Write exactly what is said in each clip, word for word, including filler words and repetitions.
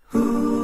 Je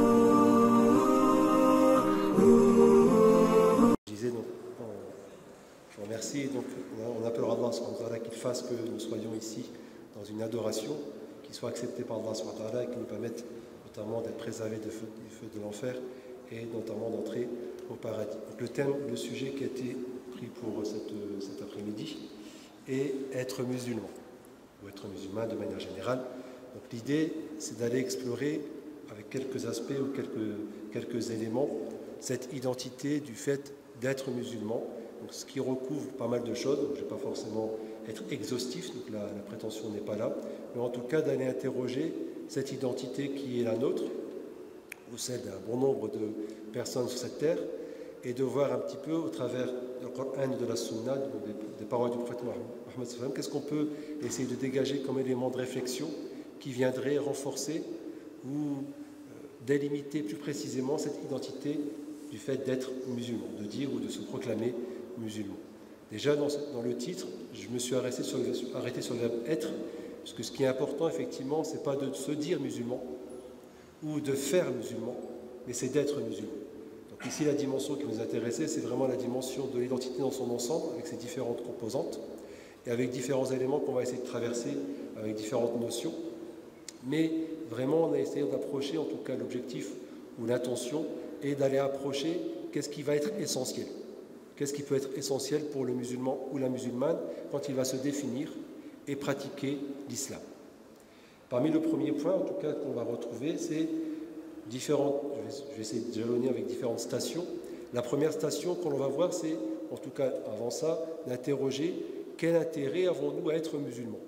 disais donc, je vous remercie, donc on appellera Allah subhanahu wa ta'ala qu'il fasse que nous soyons ici dans une adoration qui soit acceptée par Allah subhanahu wa ta'ala et qui nous permette notamment d'être préservés du feu, du feu de l'enfer et notamment d'entrer au paradis. Donc le thème, le sujet qui a été pris pour cette, cet après-midi est être musulman, ou être musulman de manière générale. Donc l'idée, c'est d'aller explorer avec quelques aspects ou quelques, quelques éléments cette identité du fait d'être musulman, donc ce qui recouvre pas mal de choses. Je ne vais pas forcément être exhaustif, donc la, la prétention n'est pas là, mais en tout cas d'aller interroger cette identité qui est la nôtre, ou celle d'un bon nombre de personnes sur cette terre, et de voir un petit peu au travers du Coran et de la Sunna, des, des paroles du prophète Mohammed, qu'est-ce qu'on peut essayer de dégager comme élément de réflexion qui viendrait renforcer ou délimiter plus précisément cette identité du fait d'être musulman, de dire ou de se proclamer musulman. Déjà dans, ce, dans le titre, je me suis arrêté sur, le, arrêté sur le verbe être, parce que ce qui est important effectivement, c'est pas de se dire musulman ou de faire musulman, mais c'est d'être musulman. Donc ici la dimension qui nous intéressait, c'est vraiment la dimension de l'identité dans son ensemble, avec ses différentes composantes, et avec différents éléments qu'on va essayer de traverser, avec différentes notions. Mais vraiment, on a essayé d'approcher, en tout cas l'objectif ou l'intention, est d'aller approcher qu'est-ce qui va être essentiel. Qu'est-ce qui peut être essentiel pour le musulman ou la musulmane quand il va se définir et pratiquer l'islam. Parmi le premier point, en tout cas, qu'on va retrouver, c'est différentes, je vais, je vais essayer de jalonner avec différentes stations. La première station qu'on va voir, c'est, en tout cas avant ça, d'interroger quel intérêt avons-nous à être musulmans.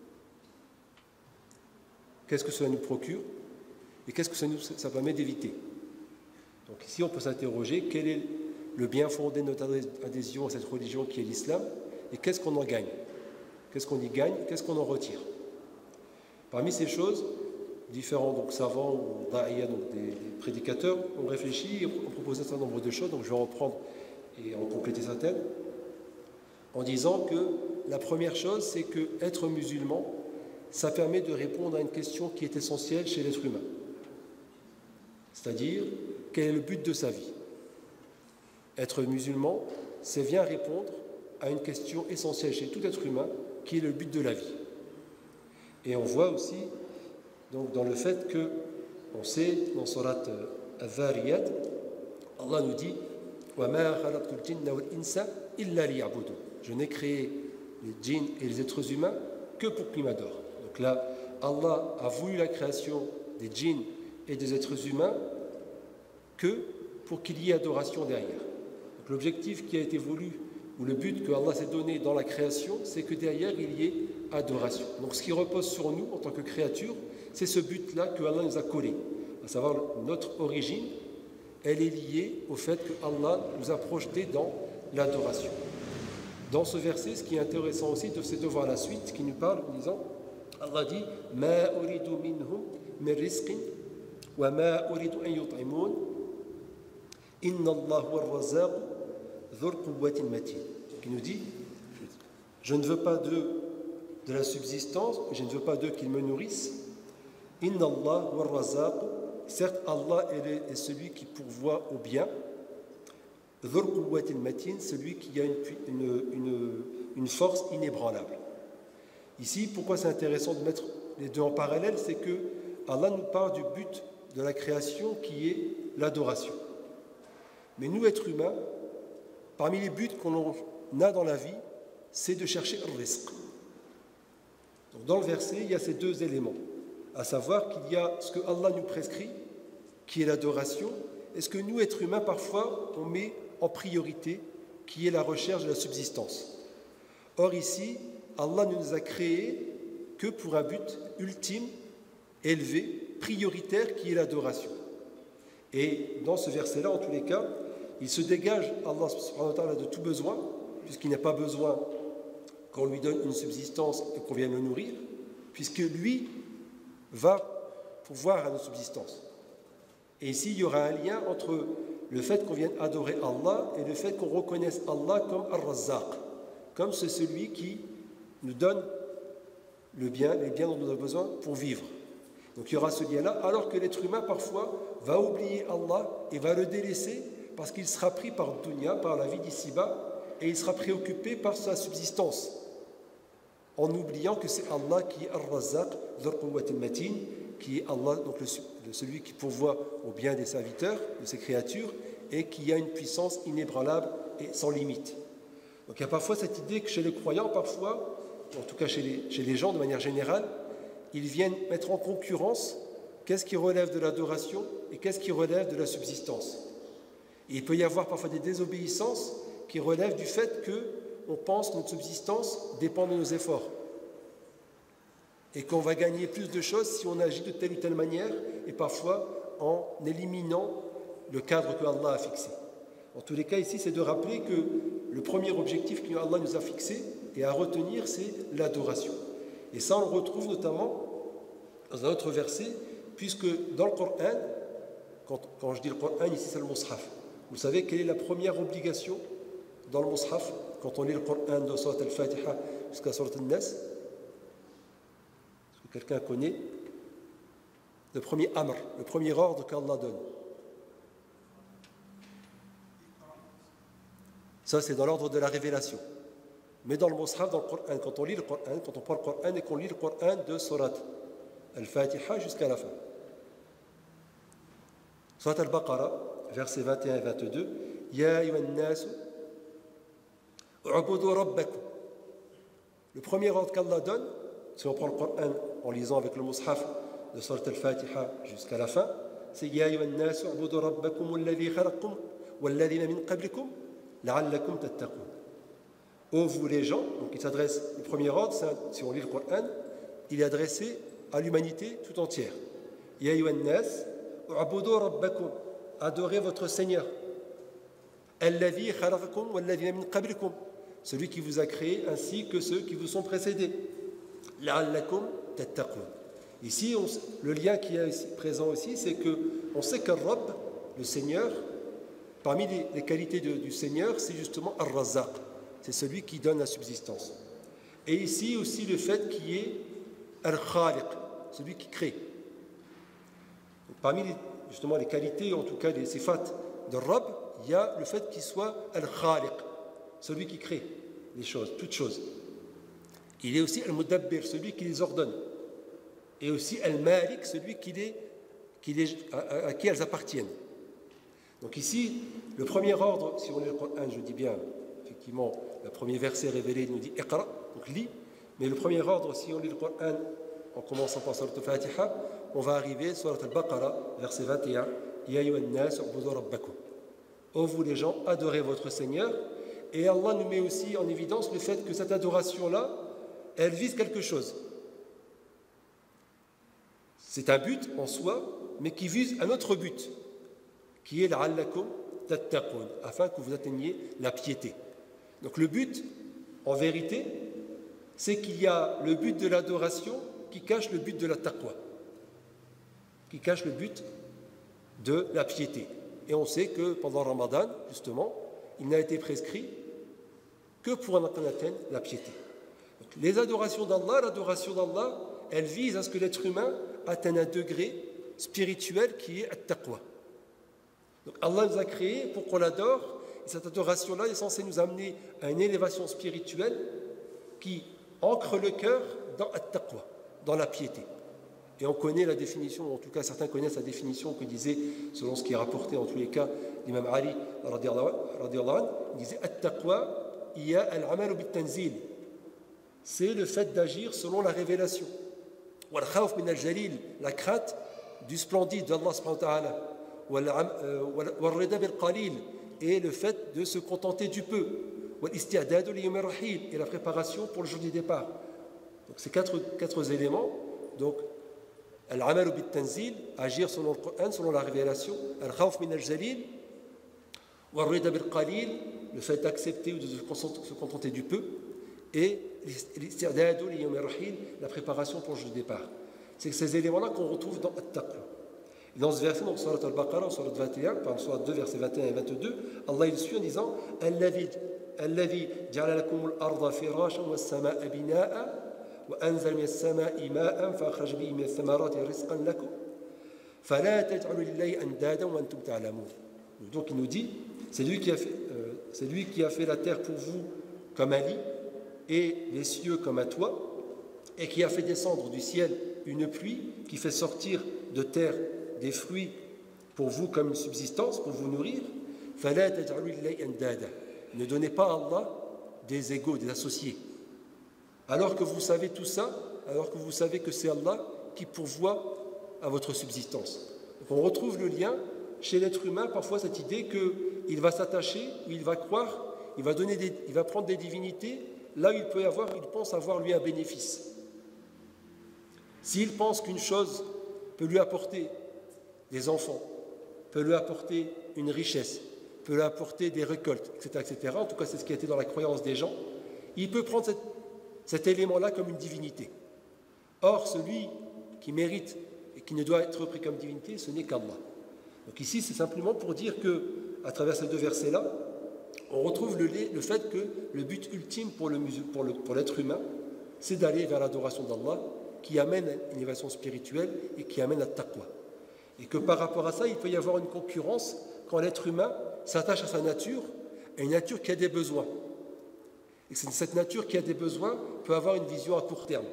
Qu'est-ce que cela nous procure et qu'est-ce que ça nous ça permet d'éviter. Donc ici, on peut s'interroger quel est le bien fondé de notre adhésion à cette religion qui est l'islam et qu'est-ce qu'on en gagne, qu'est-ce qu'on y gagne, qu'est-ce qu'on en retire. Parmi ces choses, différents donc, savants ou da'iya, donc des, des prédicateurs, ont réfléchi et ont proposé un certain nombre de choses, donc je vais reprendre et en compléter certaines, en disant que la première chose, c'est que être musulman, ça permet de répondre à une question qui est essentielle chez l'être humain. C'est-à-dire, quel est le but de sa vie? Être musulman, c'est bien répondre à une question essentielle chez tout être humain, qui est le but de la vie. Et on voit aussi, donc, dans le fait que, on sait, dans Surat Al-Dhariyat, Allah nous dit « Wa ma khalaqtul jinna wal insa illa liya'budun » Je n'ai créé les djinns et les êtres humains que pour qu'ils m'adorent. Donc là, Allah a voulu la création des djinns et des êtres humains que pour qu'il y ait adoration derrière. Donc l'objectif qui a été voulu, ou le but que Allah s'est donné dans la création, c'est que derrière il y ait adoration. Donc ce qui repose sur nous en tant que créature, c'est ce but-là que Allah nous a collé, à savoir notre origine, elle est liée au fait que Allah nous a projeté dans l'adoration. Dans ce verset, ce qui est intéressant aussi, c'est de voir la suite qui nous parle en disant, Allah dit « Ma uridu minhum min rizqin wa ma uridu an yut'imun inna Allah huwa ar-razzaq dhul quwwatin matin » qui nous dit « Je ne veux pas d'eux de la subsistance, je ne veux pas d'eux qu'ils me nourrissent. Inna Allah huwa ar-razzaq » Certes, Allah est, est celui qui pourvoit au bien. Dhul quwwatin matin, celui qui a une, une, une, une force inébranlable. Ici, pourquoi c'est intéressant de mettre les deux en parallèle, c'est que Allah nous parle du but de la création qui est l'adoration. Mais nous, êtres humains, parmi les buts qu'on a dans la vie, c'est de chercher le rizq. Donc dans le verset, il y a ces deux éléments, à savoir qu'il y a ce que Allah nous prescrit, qui est l'adoration, et ce que nous, êtres humains, parfois, on met en priorité, qui est la recherche de la subsistance. Or ici, Allah ne nous a créés que pour un but ultime, élevé, prioritaire, qui est l'adoration. Et dans ce verset-là, en tous les cas, il se dégage, Allah subhanahu wa ta'ala, de tout besoin, puisqu'il n'a pas besoin qu'on lui donne une subsistance et qu'on vienne le nourrir, puisque lui va pourvoir à notre subsistance. Et ici, il y aura un lien entre le fait qu'on vienne adorer Allah et le fait qu'on reconnaisse Allah comme Ar-Razzaq, comme c'est celui qui nous donne le bien, les biens dont nous avons besoin pour vivre. Donc il y aura ce lien-là, alors que l'être humain parfois va oublier Allah et va le délaisser parce qu'il sera pris par dunya, par la vie d'ici-bas, et il sera préoccupé par sa subsistance, en oubliant que c'est Allah qui est Ar-Razzaq, Dhul Quwwat al-Matin, qui est Allah, donc le, le, celui qui pourvoit au bien des serviteurs, de ses créatures, et qui a une puissance inébranlable et sans limite. Donc il y a parfois cette idée que chez les croyants, parfois, en tout cas chez les, chez les gens de manière générale, ils viennent mettre en concurrence qu'est-ce qui relève de l'adoration et qu'est-ce qui relève de la subsistance. Et il peut y avoir parfois des désobéissances qui relèvent du fait qu'on pense que notre subsistance dépend de nos efforts et qu'on va gagner plus de choses si on agit de telle ou telle manière et parfois en éliminant le cadre que Allah a fixé. En tous les cas, ici, c'est de rappeler que le premier objectif que Allah nous a fixé et à retenir, c'est l'adoration. Et ça, on le retrouve notamment dans un autre verset, puisque dans le Coran, quand, quand je dis le Coran, ici c'est le Mus'haf. Vous savez quelle est la première obligation dans le Mus'haf, quand on lit le Coran de Surat al-Fatiha jusqu'à Surat al-Nas? Est-ce que quelqu'un connaît le premier amr, le premier ordre qu'Allah donne? Ça, c'est dans l'ordre de la révélation. Mais dans le Mus'haf, dans le Coran, quand on lit le Coran, quand on prend le Coran et qu'on lit le Coran de Surat Al-Fatiha jusqu'à la fin. Surat Al-Baqarah, versets vingt et un et vingt-deux. Ya ayyuhan nas, u'budu rabbakum. Le premier ordre qu'Allah donne, si on prend le Coran en lisant avec le Mus'haf de Surat Al-Fatiha jusqu'à la fin, c'est Ya ayyuhan nas, u'budu rabbakum alladhi khalaqakum walladhina min qablikum la'allakum tattaqun. Ô vous les gens, donc il s'adresse, le premier ordre, si on lit le Coran, il est adressé à l'humanité tout entière. Ya ayyuhan nas, u'budu rabbakum, adorez votre Seigneur. Alladhi khalaqakum walladhina min qablikum, celui qui vous a créé ainsi que ceux qui vous sont précédés. La'allakum tattaqun. Ici, on, le lien qui est ici, présent aussi, c'est que on sait que Rabb, le Seigneur, parmi les, les qualités de, du Seigneur, c'est justement Ar-Razzaq. C'est celui qui donne la subsistance. Et ici aussi le fait qu'il y ait Al-Khaliq, celui qui crée. Donc, parmi les, justement les qualités, en tout cas les sifat de Rabb, il y a le fait qu'il soit Al-Khaliq, celui qui crée les choses, toutes choses. Il est aussi Al-Mudabbir, celui qui les ordonne. Et aussi Al-Malik, celui qui les, qui les, à, à qui elles appartiennent. Donc ici, le premier ordre, si on lit le Coran, je dis bien, effectivement, le premier verset révélé nous dit Iqra, donc lis, mais le premier ordre, si on lit le Coran en commençant par Surat al-Fatiha, on va arriver sur Surat al-Baqarah, verset vingt et un, Ya ayyuhan nas u'budu rabbakum. Ô vous les gens, adorez votre Seigneur. Et Allah nous met aussi en évidence le fait que cette adoration-là, elle vise quelque chose. C'est un but en soi, mais qui vise un autre but, qui est la'allakum tattaqun, afin que vous atteigniez la piété. Donc le but, en vérité, c'est qu'il y a le but de l'adoration qui cache le but de la taqwa, qui cache le but de la piété. Et on sait que pendant Ramadan, justement, il n'a été prescrit que pour en atteindre la piété. Donc, les adorations d'Allah, l'adoration d'Allah, elle vise à ce que l'être humain atteigne un degré spirituel qui est at-taqwa. Donc Allah nous a créés pour qu'on l'adore. Et cette adoration-là est censée nous amener à une élévation spirituelle qui ancre le cœur dans at-taqwa, dans la piété. Et on connaît la définition, en tout cas certains connaissent la définition que disait, selon ce qui est rapporté en tous les cas, l'imam Ali, radiyallahu anhu, il disait at-taqwa, il y a al-amalu bit-tanzil. C'est le fait d'agir selon la révélation. Wal-khawf min al-jalil, la crainte du splendide d'Allah subhanahu wa ta'ala. Wal-rida bil-qalil, et le fait de se contenter du peu. Wal-isti'dadu li yawm ar-rahil, et la préparation pour le jour du départ. Donc ces quatre, quatre éléments. Donc al-amalu bit-tanzil, agir selon le Coran, selon la révélation. Al-khawf min al-jalil, wal-rida bil-qalil, le fait d'accepter ou de se contenter du peu. Et l'isti'dadu li yawm ar-rahil, la préparation pour le jour du départ. C'est ces éléments-là qu'on retrouve dans at-taqwa. Dans ce verset, donc Surat al-Baqarah, Surat vingt et un, par Surat deux, versets vingt et un et vingt-deux, Allah il suit en disant Alladhi ja'ala lakum al-arda firashan was-samaa'a binaa'a وأنزل من السماء ماء فأخرج به من الثمرات رزقا لكم فلا تجعلوا لله أندادا وأنتم تعلمون. Donc il nous dit, c'est lui qui a fait, euh, c'est lui qui a fait la terre pour vous comme un lit et les cieux comme un toit, et qui a fait descendre du ciel une pluie qui fait sortir de terre des fruits pour vous comme une subsistance, pour vous nourrir. فلا تجعلوا لله أندادا. Ne donnez pas à Allah des égaux, des associés. Alors que vous savez tout ça, alors que vous savez que c'est Allah qui pourvoit à votre subsistance. Donc on retrouve le lien chez l'être humain, parfois cette idée qu'il va s'attacher, ou il va croire, il va, donner des, il va prendre des divinités, là où il peut avoir, il pense avoir lui un bénéfice. S'il pense qu'une chose peut lui apporter des enfants, peut lui apporter une richesse, peut lui apporter des récoltes, et cetera, et cetera, en tout cas c'est ce qui a été dans la croyance des gens, il peut prendre cette, cet élément-là comme une divinité. Or, celui qui mérite et qui ne doit être pris comme divinité, ce n'est qu'Allah. Donc ici, c'est simplement pour dire que, à travers ces deux versets-là, on retrouve le, le fait que le but ultime pour, le, pour, le, pour l'être humain, c'est d'aller vers l'adoration d'Allah, qui amène une élévation spirituelle et qui amène à taqwa. Et que par rapport à ça, il peut y avoir une concurrence quand l'être humain s'attache à sa nature, à une nature qui a des besoins. Et cette nature qui a des besoins peut avoir une vision à court terme.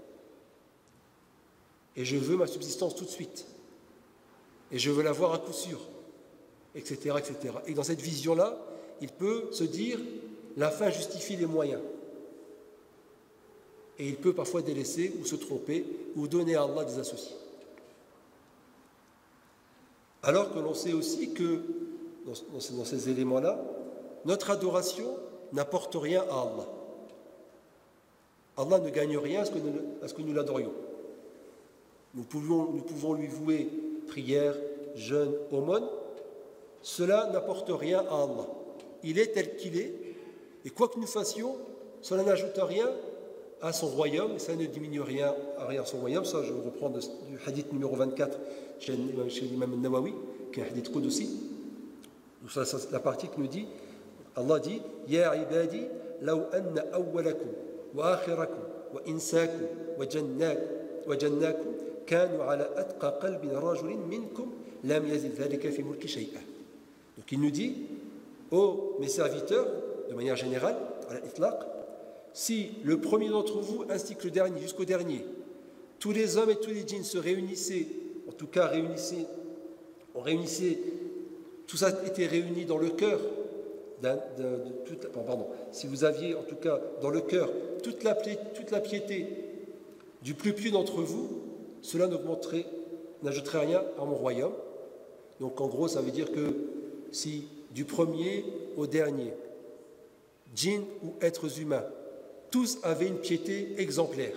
Et je veux ma subsistance tout de suite. Et je veux l'avoir à coup sûr, et cetera, et cetera. Et dans cette vision-là, il peut se dire, la fin justifie les moyens. Et il peut parfois délaisser ou se tromper ou donner à Allah des associés. Alors que l'on sait aussi que, dans ces, dans ces éléments-là, notre adoration n'apporte rien à Allah. Allah ne gagne rien à ce que nous, à ce que nous l'adorions. Nous pouvons, nous pouvons lui vouer prière, jeûne, aumône. Cela n'apporte rien à Allah. Il est tel qu'il est, et quoi que nous fassions, cela n'ajoute rien à son royaume, et ça ne diminue rien à rien à son royaume. Ça, je reprends de, du hadith numéro vingt-quatre chez, chez l'imam al-Nawawi, qui est un hadith Qudsi. Ça, c'est la partie qui nous dit, Allah dit, Ya ibadi, law anna awwalakum, wa akhirakum, wa insakum, wa jannakum, wa jannakum, kanu ala atqa qalbin rajulin minkum, lam yazid dhalika fi mulki shay'a. Donc il nous dit, ô mes serviteurs, de manière générale, à l'itlaq, si le premier d'entre vous ainsi que le dernier, jusqu'au dernier, tous les hommes et tous les djinns se réunissaient, en tout cas réunissaient, on réunissait, tout ça était réuni dans le cœur d'un, d'un, de toute, pardon, si vous aviez en tout cas dans le cœur toute la, toute la piété du plus pieux d'entre vous, cela n'augmenterait, n'ajouterait rien à mon royaume. Donc en gros, ça veut dire que si du premier au dernier, djinns ou êtres humains, tous avaient une piété exemplaire,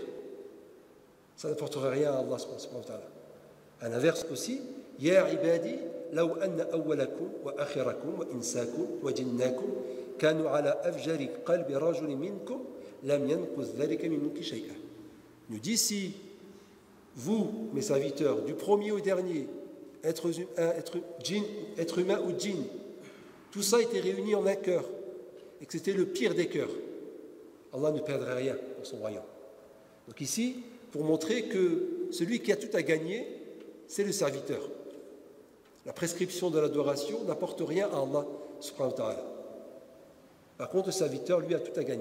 ça n'apporterait rien à Allah subhanahu wa ta'ala. À l'inverse aussi, Ya ibadi, law anna awwalakum wa akhirakum wa insakum wa jinnakum kanu ala afjari qalbi rajulin minkum lam yanquz dhalika min mulki shay'a. Nous dit, si vous, mes serviteurs, du premier au dernier, être, être, djinn, être humain ou djinn, tout ça était réuni en un cœur, et que c'était le pire des cœurs, Allah ne perdrait rien dans son royaume. Donc ici, pour montrer que celui qui a tout à gagner, c'est le serviteur. La prescription de l'adoration n'apporte rien à Allah subhanahu wa ta'ala. Par contre, le serviteur, lui, a tout à gagner.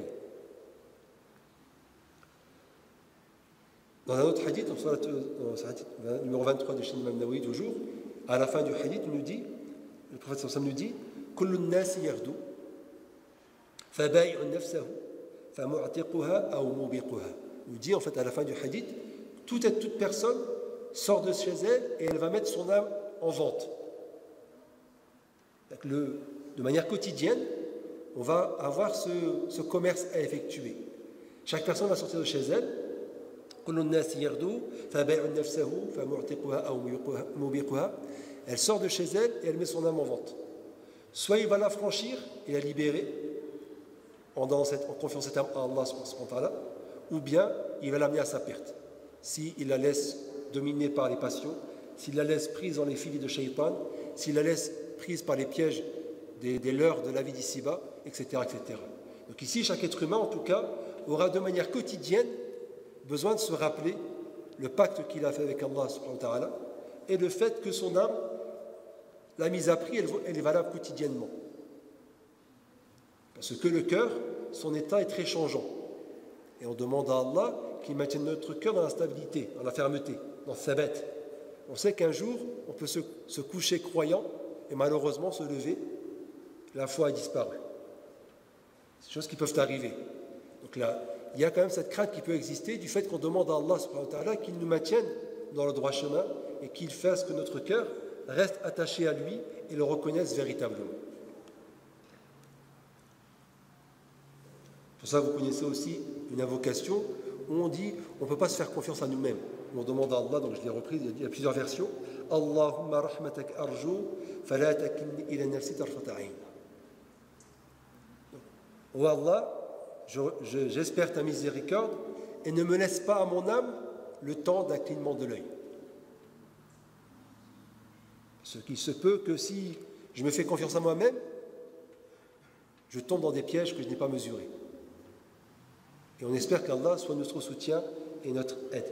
Dans un autre hadith, dans le hadith numéro vingt-trois de Shin Imam Nawawi, toujours, à la fin du hadith, il nous dit, le prophète sallallahu alayhi wa sallam nous dit, Kullu nasi yardu, faba'i'un nafsahu, famu'tiquha aw mubiquha. Il nous dit, en fait, à la fin du hadith, toute, toute personne sort de chez elle et elle va mettre son âme en vente. Donc le, de manière quotidienne, on va avoir ce, ce commerce à effectuer. Chaque personne va sortir de chez elle. Elle sort de chez elle et elle met son âme en vente. Soit il va la franchir et la libérer en, dans cette, en confiant cette âme à Allah, ou bien il va l'amener à sa perte. S'il la laisse dominée par les passions, s'il la laisse prise dans les filets de shaytan, s'il la laisse prise par les pièges des, des leurres de la vie d'ici-bas, et cetera, et cetera. Donc ici, chaque être humain, en tout cas, aura de manière quotidienne besoin de se rappeler le pacte qu'il a fait avec Allah subhanahu wa ta'ala et le fait que son âme, la mise à prix, elle, elle est valable quotidiennement. Parce que le cœur, son état est très changeant. Et on demande à Allah qu'il maintienne notre cœur dans la stabilité, dans la fermeté, dans sa bête. On sait qu'un jour, on peut se, se coucher croyant et malheureusement se lever, la foi a disparu. C'est des choses qui peuvent arriver. Donc là, il y a quand même cette crainte qui peut exister du fait qu'on demande à Allah subhanahu wa ta'ala qu'il nous maintienne dans le droit chemin et qu'il fasse que notre cœur reste attaché à lui et le reconnaisse véritablement. Pour ça, vous connaissez aussi une invocation où on dit on ne peut pas se faire confiance à nous-mêmes. On demande à Allah, donc je l'ai repris, il y a plusieurs versions. Allahumma rahmatak arju, fala takinni ila nafsi tarfata ayn. Oh Allah, je, je, j'espère ta miséricorde et ne me laisse pas à mon âme le temps d'un clignement de l'œil. Ce qui se peut que si je me fais confiance à moi-même, je tombe dans des pièges que je n'ai pas mesurés. Et on espère qu'Allah soit notre soutien et notre aide.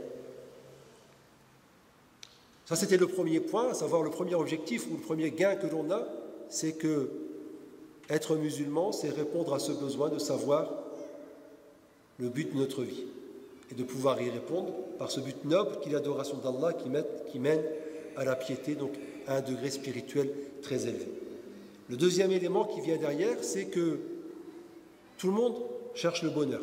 Ça, c'était le premier point, à savoir le premier objectif ou le premier gain que l'on a, c'est que être musulman, c'est répondre à ce besoin de savoir le but de notre vie et de pouvoir y répondre par ce but noble qui est l'adoration d'Allah qui mène, qui mène à la piété, donc à un degré spirituel très élevé. Le deuxième élément qui vient derrière, c'est que tout le monde cherche le bonheur.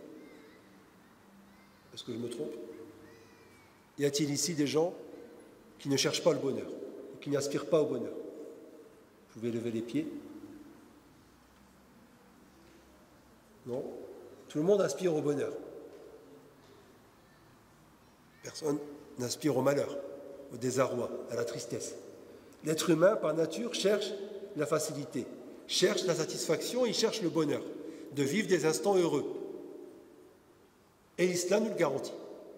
Est-ce que je me trompe? Y a-t-il ici des gens qui ne cherchent pas le bonheur, qui n'aspirent pas au bonheur? Vous pouvez lever les pieds. Non? Tout le monde aspire au bonheur. Personne n'aspire au malheur, au désarroi, à la tristesse. L'être humain, par nature, cherche la facilité, cherche la satisfaction, il cherche le bonheur, de vivre des instants heureux. Et l'islam nous le garantit.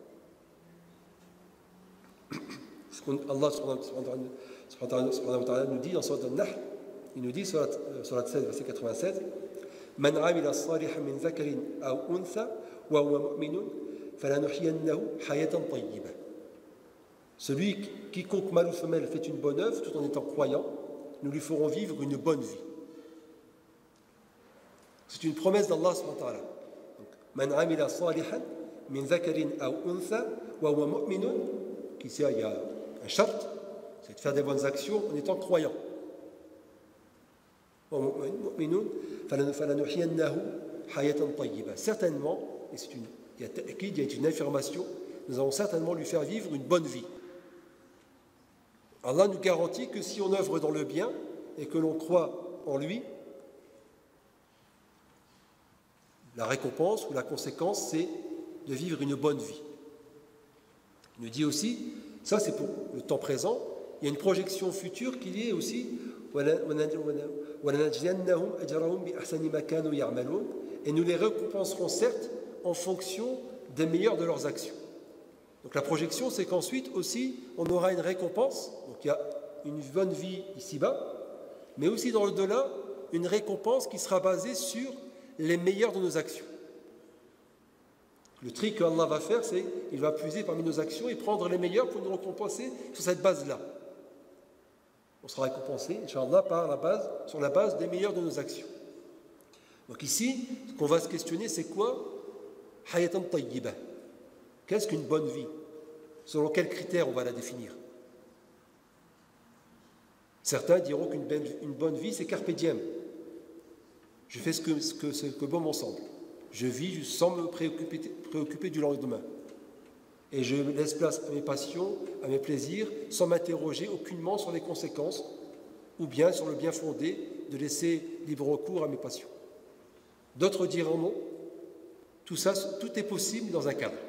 Allah subhanahu wa ta'ala nous dit dans Surat An-Nahl, il nous dit, Surat seize, verset quatre-vingt-seize, Man amila salihan min dhakarin aw untha wa huwa mu'minun falanuhyiyannahu hayatan tayyibah. Celui quiconque mâle ou femelle fait une bonne œuvre tout en étant croyant, nous lui ferons vivre une bonne vie. C'est une promesse d'Allah subhanahu wa ta'ala. Man amila salihan min dhakarin aw untha wa huwa mu'minun, qui sait, il y a un charte, c'est de faire des bonnes actions en étant croyant. Certainement, et c'est une, il, y a, il y a une affirmation, nous allons certainement lui faire vivre une bonne vie. Allah nous garantit que si on œuvre dans le bien et que l'on croit en lui, la récompense ou la conséquence, c'est de vivre une bonne vie. Il nous dit aussi, ça c'est pour le temps présent, il y a une projection future qui est aussi et nous les récompenserons certes en fonction des meilleures de leurs actions. Donc la projection, c'est qu'ensuite aussi on aura une récompense, donc il y a une bonne vie ici-bas, mais aussi dans l'au-delà, une récompense qui sera basée sur les meilleures de nos actions. Le tri qu'Allah va faire, c'est qu'il va puiser parmi nos actions et prendre les meilleures pour nous récompenser sur cette base-là. On sera récompensé, Inch'Allah, par la base, sur la base des meilleures de nos actions. Donc ici, ce qu'on va se questionner, c'est quoi? Hayatan tayyibah. Qu'est-ce qu'une bonne vie? Selon quels critères on va la définir? Certains diront qu'une une bonne vie, c'est carpe diem. Je fais ce que, ce que, ce que bon me semble. Je vis sans me préoccuper, préoccuper du lendemain. Et je laisse place à mes passions, à mes plaisirs, sans m'interroger aucunement sur les conséquences, ou bien sur le bien fondé de laisser libre recours à mes passions. D'autres diront non. Tout ça, tout est possible dans un cadre.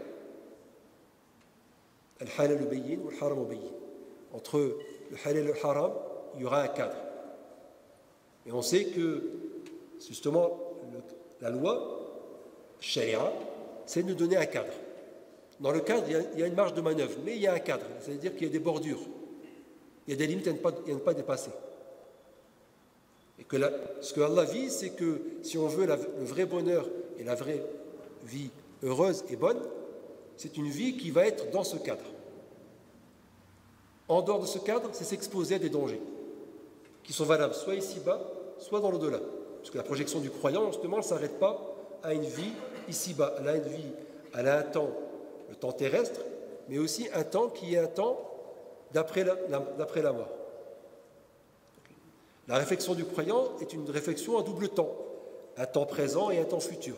Al-halal bayyin ou al-haram bayyin. Entre le halal et le haram, il y aura un cadre. Et on sait que, justement, le, la loi, sharia, c'est de nous donner un cadre. Dans le cadre, il y, a, il y a une marge de manœuvre, mais il y a un cadre, c'est-à-dire qu'il y a des bordures, il y a des limites à ne pas, à ne pas dépasser. Et que la, ce que Allah vise, c'est que si on veut la, le vrai bonheur et la vraie vie heureuse et bonne, c'est une vie qui va être dans ce cadre. En dehors de ce cadre, c'est s'exposer à des dangers qui sont valables soit ici-bas, soit dans l'au-delà. Parce que la projection du croyant, justement, ne s'arrête pas à une vie ici-bas. Elle a une vie, elle a un temps, le temps terrestre, mais aussi un temps qui est un temps d'après la, d'après la mort. La réflexion du croyant est une réflexion à double temps, un temps présent et un temps futur.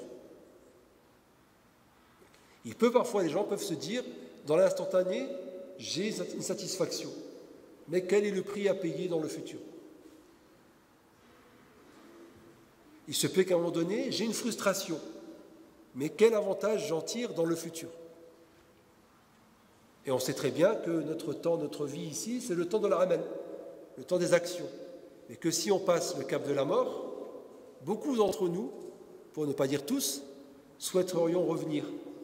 Il peut parfois, les gens peuvent se dire, dans l'instantané, j'ai une satisfaction, mais quel est le prix à payer dans le futur? Il se peut qu'à un moment donné, j'ai une frustration, mais quel avantage j'en tire dans le futur? Et on sait très bien que notre temps, notre vie ici, c'est le temps de la ramène, le temps des actions. Mais que si on passe le cap de la mort, beaucoup d'entre nous, pour ne pas dire tous, souhaiterions revenir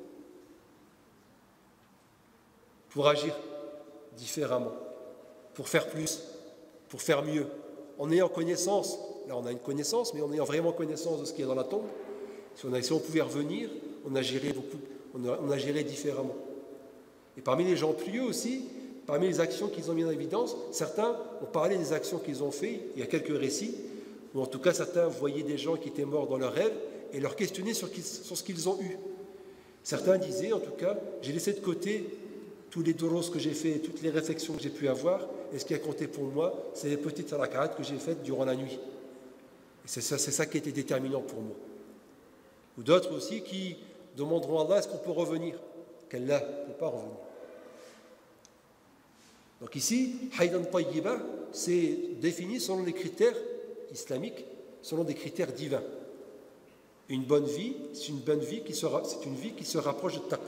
pour agir différemment, pour faire plus, pour faire mieux, en ayant connaissance, là on a une connaissance, mais en ayant vraiment connaissance de ce qu'il y a dans la tombe, si on, a, si on pouvait revenir, on agirait beaucoup, on, on agirait différemment. Et parmi les gens pieux aussi, parmi les actions qu'ils ont mis en évidence, certains ont parlé des actions qu'ils ont faites, il y a quelques récits, ou en tout cas certains voyaient des gens qui étaient morts dans leurs rêves et leur questionnaient sur, sur ce qu'ils ont eu. Certains disaient, en tout cas, j'ai laissé de côté tous les doros que j'ai fait, toutes les réflexions que j'ai pu avoir, et ce qui a compté pour moi, c'est les petites rak'at que j'ai faites durant la nuit. Et c'est ça, c'est ça qui a été déterminant pour moi. Ou d'autres aussi qui demanderont à Allah, est-ce qu'on peut revenir? Qu'Allah ne peut pas revenir. Donc ici, Haydan Tayyiba, c'est défini selon les critères islamiques, selon des critères divins. Une bonne vie, c'est une bonne vie qui sera, c'est une vie qui se rapproche de taqwa.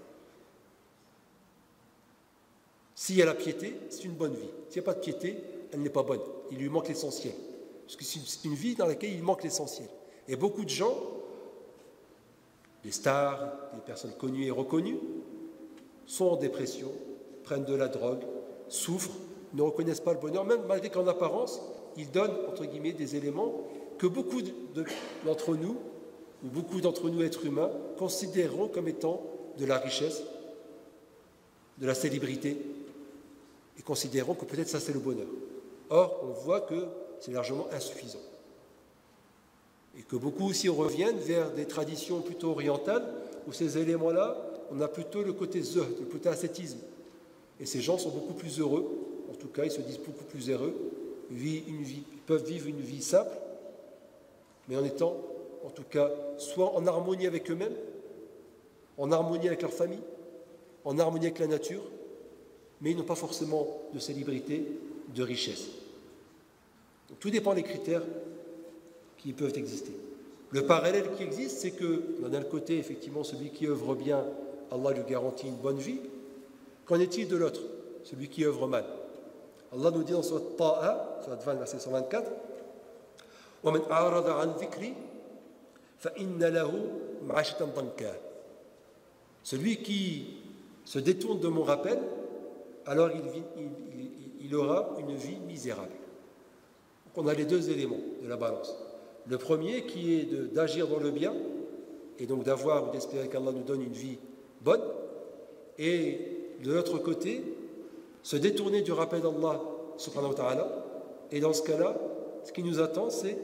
S'il y a la piété, c'est une bonne vie. S'il n'y a pas de piété, elle n'est pas bonne. Il lui manque l'essentiel. Parce que c'est une vie dans laquelle il manque l'essentiel. Et beaucoup de gens, les stars, les personnes connues et reconnues, sont en dépression, prennent de la drogue, souffrent, ne reconnaissent pas le bonheur, même malgré qu'en apparence, ils donnent, entre guillemets, des éléments que beaucoup de, de, d'entre nous, ou beaucoup d'entre nous êtres humains, considéreront comme étant de la richesse, de la célébrité, et considérons que peut-être ça c'est le bonheur. Or, on voit que c'est largement insuffisant. Et que beaucoup aussi reviennent vers des traditions plutôt orientales, où ces éléments-là, on a plutôt le côté zuhd, le côté ascétisme. Et ces gens sont beaucoup plus heureux, en tout cas ils se disent beaucoup plus heureux, vivent une vie, ils peuvent vivre une vie simple, mais en étant, en tout cas, soit en harmonie avec eux-mêmes, en harmonie avec leur famille, en harmonie avec la nature, mais ils n'ont pas forcément de célébrité, de richesse. Donc, tout dépend des critères qui peuvent exister. Le parallèle qui existe, c'est que d'un côté, effectivement, celui qui œuvre bien, Allah lui garantit une bonne vie. Qu'en est-il de l'autre, celui qui œuvre mal? Allah nous dit dans Surat Taha, Surat vingt, verset cent vingt-quatre, وَمَنْ أَعْرَضَ عَنْ ذِكْرِي فَإِنَّ لَهُ مَعَيْشَةً ضَنْكًا. Celui qui se détourne de mon rappel, alors il, vit, il, il, il aura une vie misérable. Donc on a les deux éléments de la balance. Le premier qui est de, d'agir dans le bien, et donc d'avoir ou d'espérer qu'Allah nous donne une vie bonne, et de l'autre côté, se détourner du rappel d'Allah subhanahu wa ta'ala, et dans ce cas-là, ce qui nous attend, c'est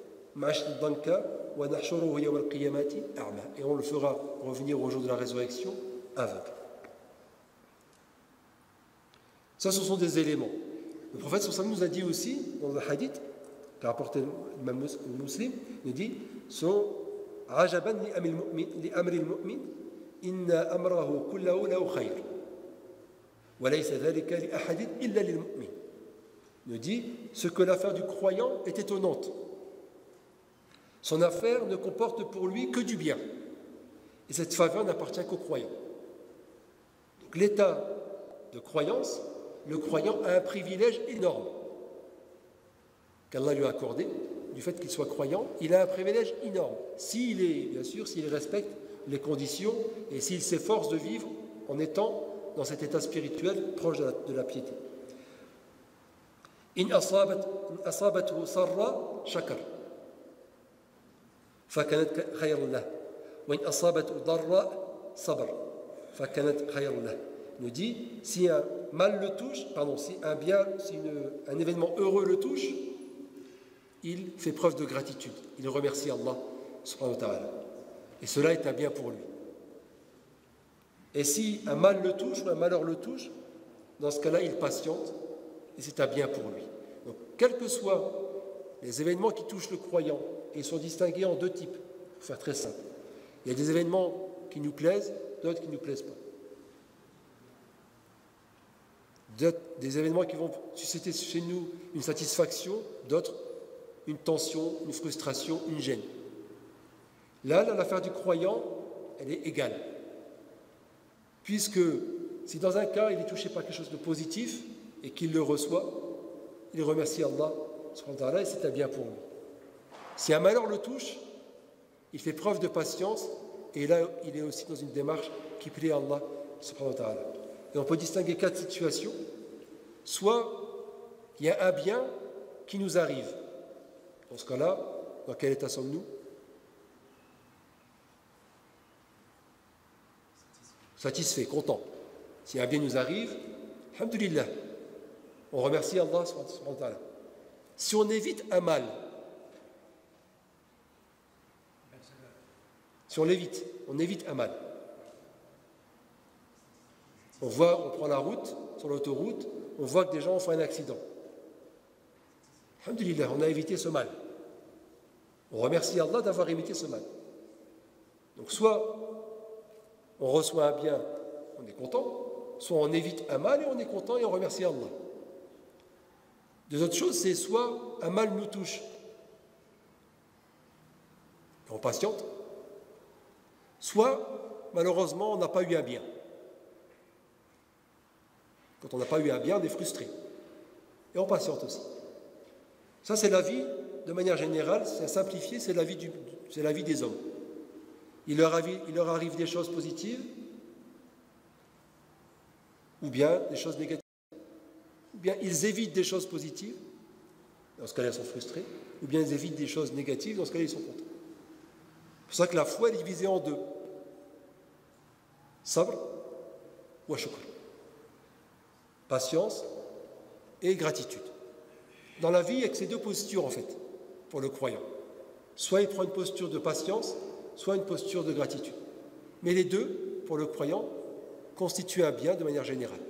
et on le fera revenir au jour de la résurrection aveugle. Ça, ce sont des éléments. Le prophète sallallahu alayhi wa sallam nous a dit aussi, dans un hadith, qu'a rapporté l'imam Muslim, il dit sont ajaban li amri al-mu'min inna amrahu kullahu lahu khayr wa laysa dhalika li ahadin illa lil mu'min. Il nous dit ce que l'affaire du croyant est étonnante. Son affaire ne comporte pour lui que du bien. Et cette faveur n'appartient qu'aux croyants. Donc l'état de croyance, le croyant a un privilège énorme qu'Allah lui a accordé, du fait qu'il soit croyant, il a un privilège énorme. S'il est, bien sûr, s'il respecte les conditions et s'il s'efforce de vivre en étant dans cet état spirituel proche de la, de la piété. In asabathu sarra shakar fakanat khayran lah wa in asabathu darra sabar فَكَانَتْ خَيْرًا لَهُ. Il nous dit, si un mal le touche, pardon, si un bien, si une, un événement heureux le touche, il fait preuve de gratitude. Il remercie Allah subhanahu wa ta'ala. Et cela est un bien pour lui. Et si un mal le touche ou un malheur le touche, dans ce cas-là, il patiente et c'est un bien pour lui. Donc, quels que soient les événements qui touchent le croyant, et ils sont distingués en deux types, pour faire très simple. Il y a des événements qui nous plaisent, d'autres qui ne nous plaisent pas. D'autres, des événements qui vont susciter chez nous une satisfaction, d'autres une tension, une frustration, une gêne. Là, dans l'affaire du croyant, elle est égale. Puisque si dans un cas, il est touché par quelque chose de positif et qu'il le reçoit, il remercie Allah subhanahu wa ta'ala et c'est un bien pour lui. Si un malheur le touche, il fait preuve de patience et là, il est aussi dans une démarche qui plaît à Allah subhanahu wa ta'ala. Et on peut distinguer quatre situations. Soit il y a un bien qui nous arrive. Dans ce cas-là, dans quel état sommes-nous? Satisfait, content. Si un bien nous arrive, alhamdulillah, on remercie Allah subhanahu wa ta'ala. Si on évite un mal, si on l'évite, on évite un mal. On voit, on prend la route, sur l'autoroute, on voit que des gens ont fait un accident. Alhamdulillah, on a évité ce mal. On remercie Allah d'avoir évité ce mal. Donc soit on reçoit un bien, on est content, soit on évite un mal et on est content et on remercie Allah. Deux autres choses, c'est soit un mal nous touche et on patiente, soit malheureusement on n'a pas eu un bien. Quand on n'a pas eu un bien, on est frustré. Et on patiente aussi. Ça, c'est la vie, de manière générale, c'est simplifié, c'est la vie, du, c'est la vie des hommes. Il leur, arrive, il leur arrive des choses positives, ou bien des choses négatives. Ou bien ils évitent des choses positives, dans ce cas-là, ils sont frustrés, ou bien ils évitent des choses négatives, dans ce cas-là, ils sont contents. C'est pour ça que la foi, elle est divisée en deux. Sabr ou shukr. Patience et gratitude. Dans la vie, il y a que ces deux postures, en fait, pour le croyant. Soit il prend une posture de patience, soit une posture de gratitude. Mais les deux, pour le croyant, constituent un bien de manière générale.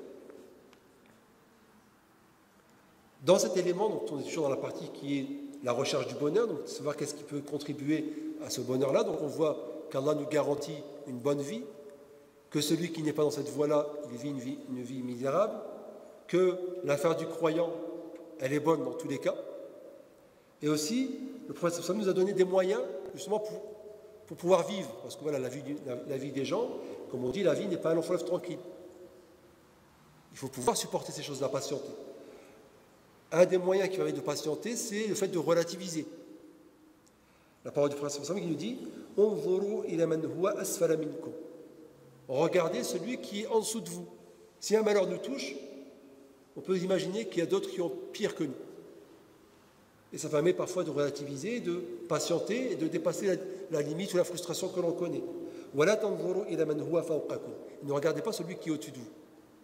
Dans cet élément, donc on est toujours dans la partie qui est la recherche du bonheur, donc savoir qu'est-ce qui peut contribuer à ce bonheur-là. Donc on voit qu'Allah nous garantit une bonne vie, que celui qui n'est pas dans cette voie-là, il vit une vie, une vie misérable, que l'affaire du croyant, elle est bonne dans tous les cas. Et aussi, le prophète sallallahu alayhi wa sallam nous a donné des moyens justement pour, pour pouvoir vivre. Parce que voilà, la vie, la, la vie des gens, comme on dit, la vie n'est pas un long fleuve tranquille. Il faut pouvoir supporter ces choses-là, patienter. Un des moyens qui permet de patienter, c'est le fait de relativiser. La parole du prophète sallallahu alayhi wa sallam qui nous dit « Unzuru ila man huwa asfala minkum » Regardez celui qui est en dessous de vous. Si un malheur nous touche, on peut imaginer qu'il y a d'autres qui ont pire que nous. Et ça permet parfois de relativiser, de patienter et de dépasser la, la limite ou la frustration que l'on connaît. Ne regardez pas celui qui est au-dessus de vous.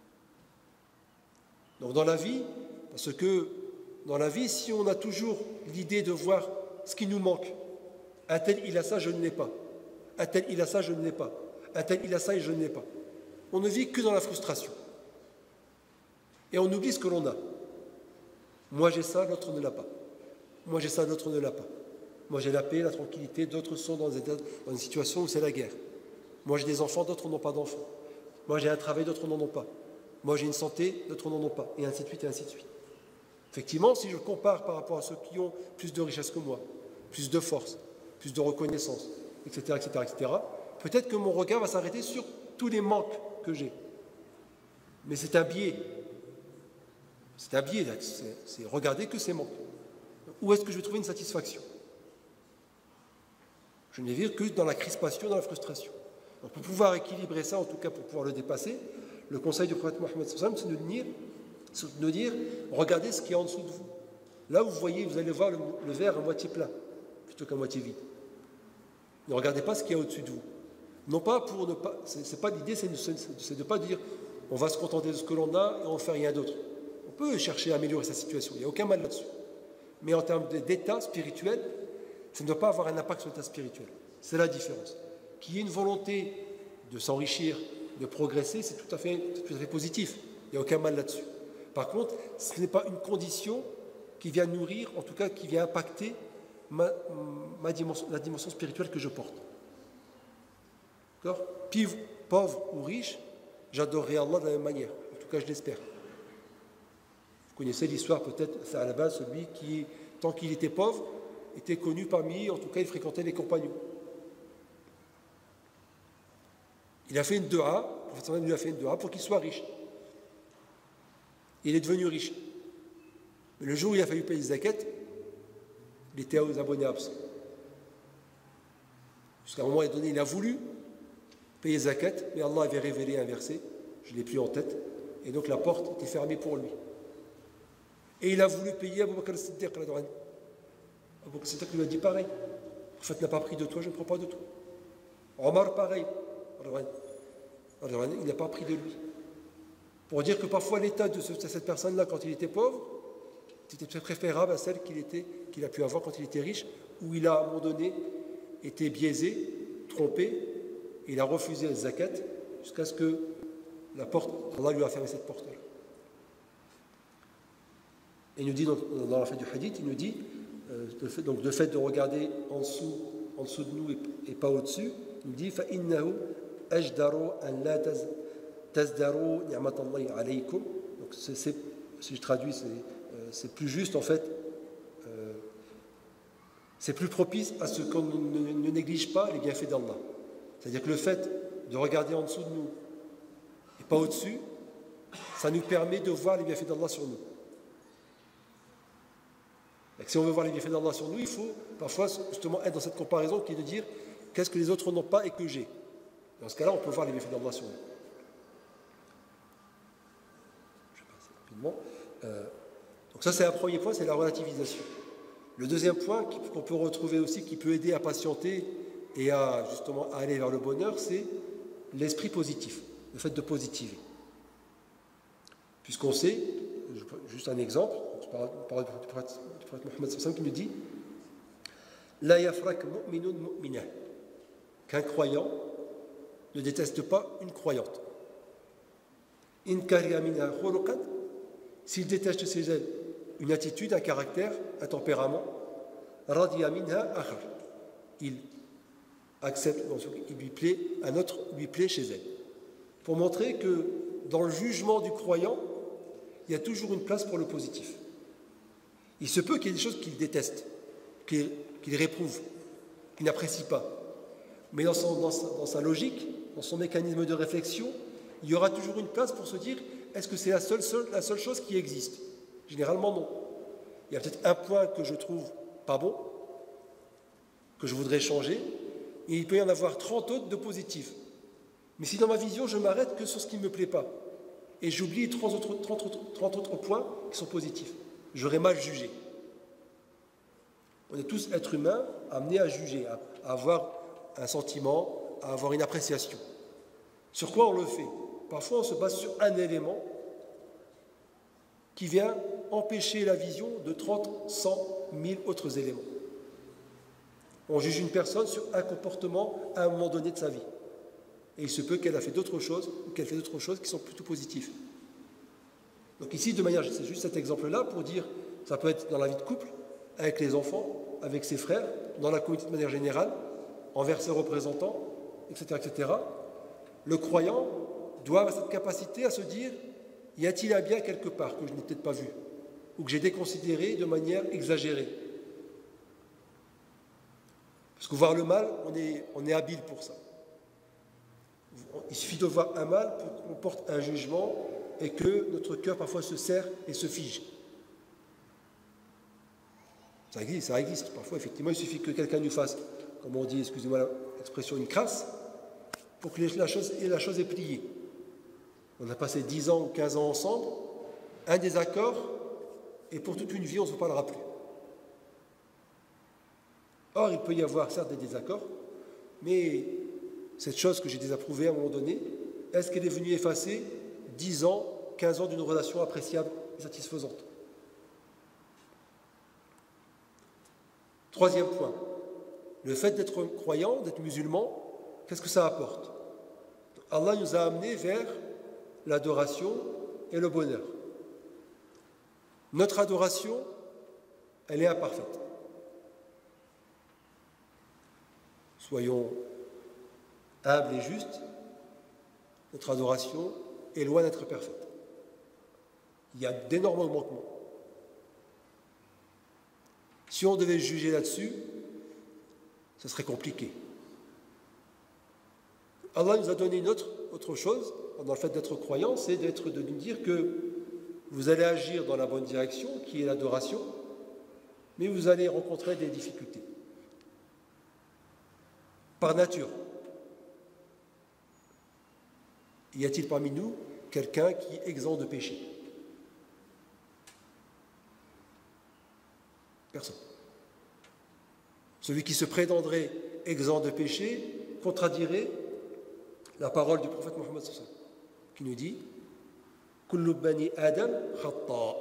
Donc dans la vie, parce que dans la vie, si on a toujours l'idée de voir ce qui nous manque, un tel il a ça, je ne l'ai pas. Un tel il a ça, je ne l'ai pas. Un tel il a ça et je ne l'ai pas. On ne vit que dans la frustration. Et on oublie ce que l'on a. Moi j'ai ça, l'autre ne l'a pas. Moi j'ai ça, l'autre ne l'a pas. Moi j'ai la paix, la tranquillité, d'autres sont dans, des, dans une situation où c'est la guerre. Moi j'ai des enfants, d'autres n'ont pas d'enfants. Moi j'ai un travail, d'autres n'en ont pas. Moi j'ai une santé, d'autres n'en ont pas. Et ainsi de suite, et ainsi de suite. Effectivement, si je compare par rapport à ceux qui ont plus de richesse que moi, plus de force, plus de reconnaissance, et cetera, et cetera, et cetera, peut-être que mon regard va s'arrêter sur tous les manques que j'ai. Mais c'est un biais. C'est un biais, c'est regarder que ces manques. Où est-ce que je vais trouver une satisfaction? Je ne vais vivre que dans la crispation, dans la frustration. Donc pour pouvoir équilibrer ça, en tout cas pour pouvoir le dépasser, le conseil du prophète Mohammed sallallahu alayhi wa sallam, c'est de dire, c'est de dire, regardez ce qui est en dessous de vous. Là où vous voyez, vous allez voir le, le verre à moitié plein, plutôt qu'à moitié vide. Ne regardez pas ce qu'il y a au-dessus de vous. Non pas pour ne pas, c'est pas l'idée, c'est de ne pas dire on va se contenter de ce que l'on a et on ne fait rien d'autre. On peut chercher à améliorer sa situation, il n'y a aucun mal là-dessus. Mais en termes d'état spirituel, ça ne doit pas avoir un impact sur l'état spirituel. C'est la différence. Qu'il y ait une volonté de s'enrichir, de progresser, c'est tout à fait, tout à fait positif. Il n'y a aucun mal là-dessus. Par contre, ce n'est pas une condition qui vient nourrir, en tout cas qui vient impacter ma, ma dimension, la dimension spirituelle que je porte. D'accord ? Puis, pauvre ou riche, j'adorerai Allah de la même manière. En tout cas, je l'espère. Vous connaissez l'histoire peut-être, c'est à la base celui qui, tant qu'il était pauvre, était connu parmi, en tout cas, il fréquentait les compagnons. Il a fait une dua, le prophète lui a fait une dua pour qu'il soit riche. Il est devenu riche. Mais le jour où il a fallu payer les zakat, il était aux abonnés absents. Jusqu'à un moment donné, il a voulu payer zakat, mais Allah avait révélé un verset, je ne l'ai plus en tête, et donc la porte était fermée pour lui. Et il a voulu payer Abu Bakr al-Siddiq. Abu Bakr al-Siddiq lui a dit pareil. Le prophète n'a pas pris de toi, je ne prends pas de toi. Omar, pareil. Il n'a pas pris de lui. Pour dire que parfois l'état de, ce, de cette personne-là, quand il était pauvre, c'était préférable à celle qu'il était, qu'il a pu avoir quand il était riche, où il a, à un moment donné, été biaisé, trompé, et il a refusé le zakat, jusqu'à ce que la porte, Allah lui a fermé cette porte-là. Et il nous dit, donc, dans la fin du hadith, il nous dit, euh, le fait, donc le fait de regarder en dessous, en dessous de nous et, et pas au-dessus, il nous dit, فَإِنَّهُ أَجْدَرُ أَنْ لَا تَزْدَرُوا نِعْمَةَ اللَّهِ عَلَيْكُمْ. Donc, c'est, c'est, si je traduis, c'est, euh, c'est plus juste, en fait, euh, c'est plus propice à ce qu'on ne, ne néglige pas les bienfaits d'Allah. C'est-à-dire que le fait de regarder en dessous de nous et pas au-dessus, ça nous permet de voir les bienfaits d'Allah sur nous. Et si on veut voir les bienfaits d'Allah sur nous, il faut parfois justement être dans cette comparaison qui est de dire qu'est-ce que les autres n'ont pas et que j'ai. Dans ce cas-là, on peut voir les bienfaits d'Allah sur nous. Je passe rapidement. Euh, donc ça, c'est un premier point, c'est la relativisation. Le deuxième point qu'on peut retrouver aussi, qui peut aider à patienter et à justement à aller vers le bonheur, c'est l'esprit positif, le fait de positiver. Puisqu'on sait, juste un exemple, je parle, je parle du prophète Mohammed sallallahu alayhi wa sallam qui nous dit La yafrak mu'minun mu'minah, qu'un croyant ne déteste pas une croyante. In kariha minha khuluqan, s'il déteste chez elle une attitude, un caractère, un tempérament, radiya minha akhar, il accepte, il lui plaît, un autre lui plaît chez elle. Pour montrer que dans le jugement du croyant, il y a toujours une place pour le positif. Il se peut qu'il y ait des choses qu'il déteste, qu'il, qu'il réprouve, qu'il n'apprécie pas. Mais dans, son, dans, sa, dans sa logique, dans son mécanisme de réflexion, il y aura toujours une place pour se dire est-ce que c'est la seule, seule, la seule chose qui existe? Généralement, non. Il y a peut-être un point que je trouve pas bon, que je voudrais changer, et il peut y en avoir trente autres de positifs. Mais si dans ma vision, je m'arrête que sur ce qui ne me plaît pas, et j'oublie trente autres, trente autres, trente autres points qui sont positifs, j'aurais mal jugé. On est tous êtres humains amenés à juger, à, à avoir un sentiment, à avoir une appréciation. Sur quoi on le fait? Parfois, on se base sur un élément qui vient empêcher la vision de trente, cent, mille autres éléments. On juge une personne sur un comportement à un moment donné de sa vie. Et il se peut qu'elle a fait d'autres choses ou qu'elle fait d'autres choses qui sont plutôt positives. Donc ici, de manière, c'est juste cet exemple-là pour dire, ça peut être dans la vie de couple, avec les enfants, avec ses frères, dans la communauté de manière générale, envers ses représentants, et cetera, et cetera. Le croyant doit avoir cette capacité à se dire, y a-t-il un bien quelque part que je n'ai peut-être pas vu, ou que j'ai déconsidéré de manière exagérée? Parce que voir le mal, on est, on est habile pour ça. Il suffit de voir un mal pour qu'on porte un jugement et que notre cœur parfois se serre et se fige. Ça existe, ça existe. Parfois, effectivement, il suffit que quelqu'un nous fasse, comme on dit, excusez-moi l'expression, une crasse, pour que la chose, la chose est pliée. On a passé dix ans ou quinze ans ensemble, un désaccord, et pour toute une vie, on ne se parlera plus. Or, il peut y avoir certes des désaccords, mais cette chose que j'ai désapprouvée à un moment donné, est-ce qu'elle est venue effacer dix ans, quinze ans d'une relation appréciable et satisfaisante? Troisième point, le fait d'être croyant, d'être musulman, qu'est-ce que ça apporte? Allah nous a amenés vers l'adoration et le bonheur. Notre adoration, elle est imparfaite. Soyons humbles et justes, notre adoration est loin d'être parfaite. Il y a d'énormes manquements. Si on devait juger là-dessus, ce serait compliqué. Allah nous a donné une autre, autre chose, dans le fait d'être croyant, c'est d'être, de nous dire que vous allez agir dans la bonne direction, qui est l'adoration, mais vous allez rencontrer des difficultés. Par nature. Y a-t-il parmi nous quelqu'un qui est exempt de péché? Personne. Celui qui se prétendrait exempt de péché contradierait la parole du prophète Mohammed sallallahu alayhi wa sallam, qui nous dit Kullu bani Adam khata.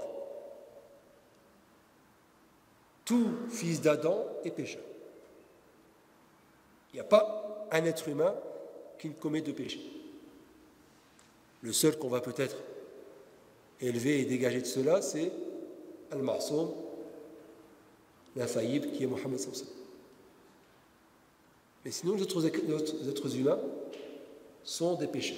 Tout fils d'Adam est pécheur. Il n'y a pas un être humain qui ne commet de péché. Le seul qu'on va peut-être élever et dégager de cela, c'est Al-Ma'soum, l'infaillible, qui est Mohammed sallallahu alayhi wa sallam. Mais sinon, les autres, les autres humains sont des pécheurs.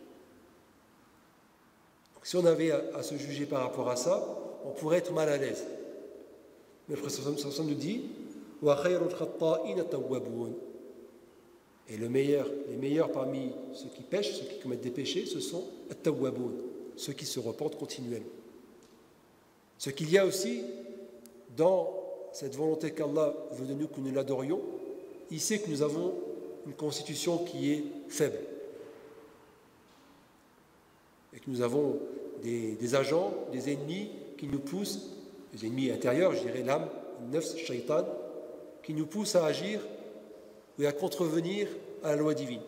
Donc, si on avait à, à se juger par rapport à ça, on pourrait être mal à l'aise. Mais le prophète sallallahu alayhi wa sallam nous dit Wa khayrul khatta'ina tawwabun. Et le meilleur, les meilleurs parmi ceux qui pêchent, ceux qui commettent des péchés, ce sont at-tawwabun, ceux qui se repentent continuellement. Ce qu'il y a aussi dans cette volonté qu'Allah veut de nous que nous l'adorions, il sait que nous avons une constitution qui est faible. Et que nous avons des, des agents, des ennemis qui nous poussent, des ennemis intérieurs, je dirais l'âme, le nafs, shaitan, qui nous poussent à agir et à contrevenir à la loi divine.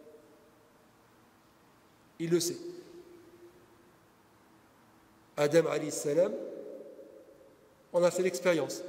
Il le sait. Adam alayhi salam en a fait l'expérience.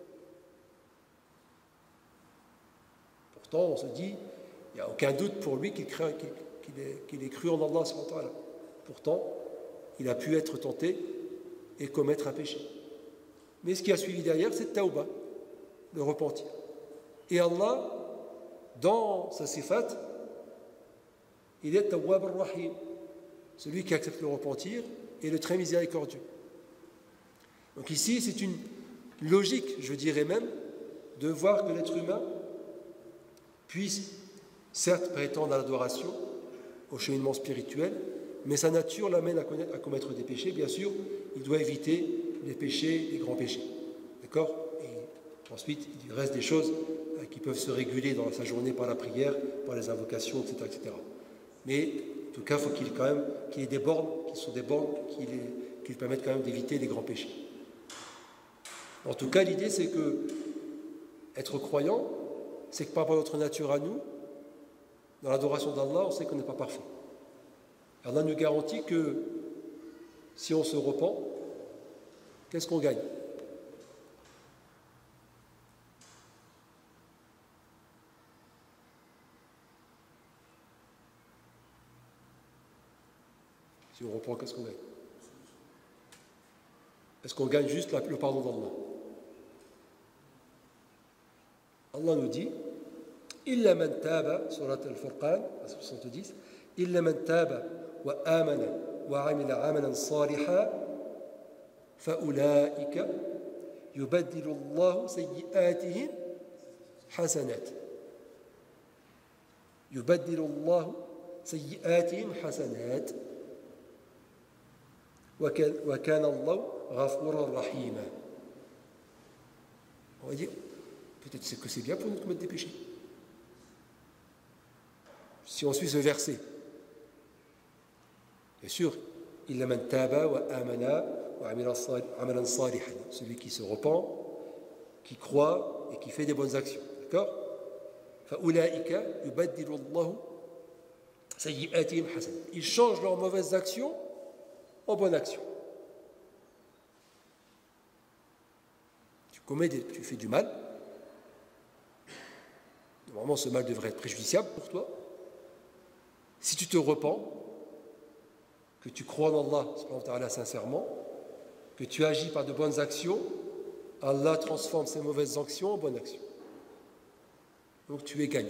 Pourtant, on se dit, il n'y a aucun doute pour lui qu'il, qu'il, qu'il, ait, qu'il ait cru en Allah subhanahu wa ta'ala. Pourtant, il a pu être tenté et commettre un péché. Mais ce qui a suivi derrière, c'est tawbah, le repentir. Et Allah, dans sa sifat, il est Tawwab ar-Rahim, celui qui accepte le repentir et le très miséricordieux. Donc ici, c'est une logique, je dirais même, de voir que l'être humain puisse certes prétendre à l'adoration, au cheminement spirituel, mais sa nature l'amène à, connaître, à commettre des péchés. Bien sûr, il doit éviter les péchés, les grands péchés. D'accord ? Et ensuite, il reste des choses qui peuvent se réguler dans sa journée par la prière, par les invocations, et cetera et cetera. Mais en tout cas, il faut qu'il, quand même, qu'il y ait des bornes qui sont des bornes qui, les, qui lui permettent quand même d'éviter les grands péchés. En tout cas, l'idée, c'est que être croyant, c'est que par rapport à notre nature à nous, dans l'adoration d'Allah, on sait qu'on n'est pas parfait. Allah nous garantit que si on se repent, qu'est-ce qu'on gagne ? Si on reprend, qu'est-ce qu'on gagne? Est-ce qu'on gagne juste le pardon d'Allah? Allah nous dit Illa man taba, surat al-Furqan, soixante-dix, Illa man taba wa amana wa amila amalan saliha fa ulaika yubaddilu Allahu sayyi'atihim hasanat. Yubaddilu Allahu sayyi'atihim hasanat. On va dire, peut-être que c'est bien pour nous de commettre des péchés. Si on suit ce verset, bien sûr, illa man taba wa amana wa amila amalan salihan, celui qui se repent, qui croit et qui fait des bonnes actions. D'accord ? فَأُولَٰئِكَ يُبَدِّلُ اللَّهُ سَيِّئَاتِهِمْ حَسَنًا. Ils changent leurs mauvaises actions en bonnes actions. Tu commets des, tu fais du mal. Normalement, ce mal devrait être préjudiciable pour toi. Si tu te repens, que tu crois en Allah subhanahu wa ta'ala sincèrement, que tu agis par de bonnes actions, Allah transforme ces mauvaises actions en bonnes actions. Donc tu es gagnant.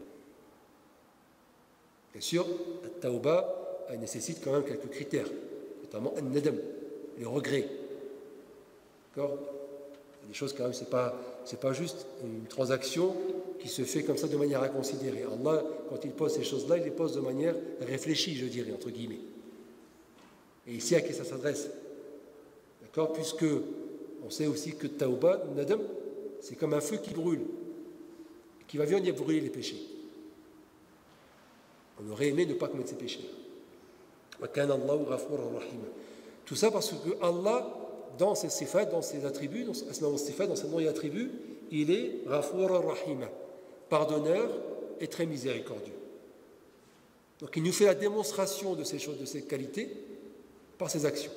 Bien sûr, la tawba nécessite quand même quelques critères, notamment al-nadam, les regrets. D'accord ? Il y a des choses quand même, c'est pas, c'est pas juste une transaction qui se fait comme ça de manière inconsidérée. Allah, quand il pose ces choses-là, il les pose de manière réfléchie, je dirais, entre guillemets. Et ici, à qui ça s'adresse ? D'accord ? Puisque on sait aussi que tawba, nadam, c'est comme un feu qui brûle, qui va venir brûler les péchés. On aurait aimé ne pas commettre ces péchés. Tout ça parce que Allah, dans ses sifat, dans ses attributs, dans ses sifat, dans ses noms et attributs, il est Ghafur ar-Rahim, pardonneur et très miséricordieux. Donc il nous fait la démonstration de ces choses, de ces qualités, par ses actions.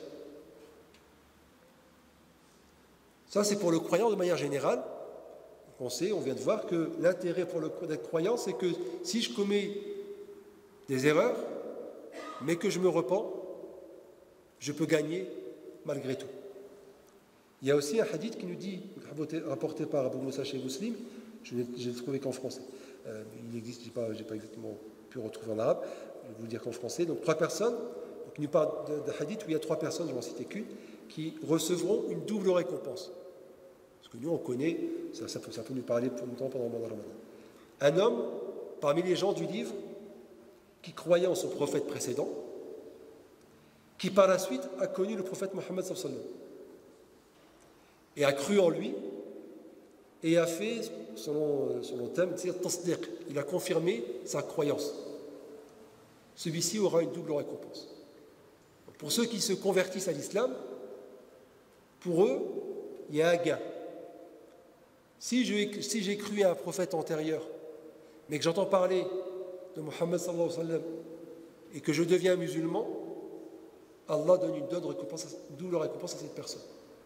Ça, c'est pour le croyant de manière générale. On sait, on vient de voir que l'intérêt pour le croyant, c'est que si je commets des erreurs, mais que je me repens, je peux gagner malgré tout. Il y a aussi un hadith qui nous dit, rapporté par Abu Moussa chez Muslim, je ne l'ai trouvé qu'en français. Euh, il existe, je n'ai pas, j'ai pas exactement pu retrouver en arabe, je vais vous le dire qu'en français. Donc trois personnes, donc, il nous parle d'un hadith où il y a trois personnes, je ne vais en citer qu'une, qui recevront une double récompense. Parce que nous, on connaît, ça, ça, peut, ça peut nous parler pour longtemps pendant le mois de Ramadan. Un homme, parmi les gens du livre, qui croyait en son prophète précédent, qui par la suite a connu le prophète Mohammed sallallahu alayhi wa sallam, et a cru en lui, et a fait, selon, selon le thème, c'est-à-dire tasdiq, il a confirmé sa croyance. Celui-ci aura une double récompense. Pour ceux qui se convertissent à l'islam, pour eux, il y a un gain. Si, je, si j'ai cru à un prophète antérieur, mais que j'entends parler de Mohammed sallallahu alayhi wa sallam, et que je deviens musulman, Allah donne une double récompense, une double récompense à cette personne.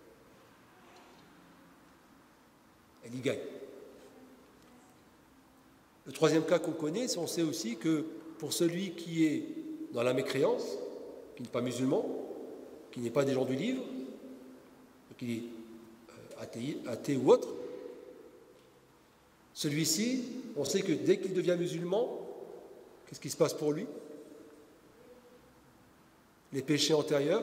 Elle y gagne. Le troisième cas qu'on connaît, c'est on sait aussi que pour celui qui est dans la mécréance, qui n'est pas musulman, qui n'est pas des gens du livre, qui est athée, athée ou autre, celui-ci, on sait que dès qu'il devient musulman, qu'est-ce qui se passe pour lui? Les péchés antérieurs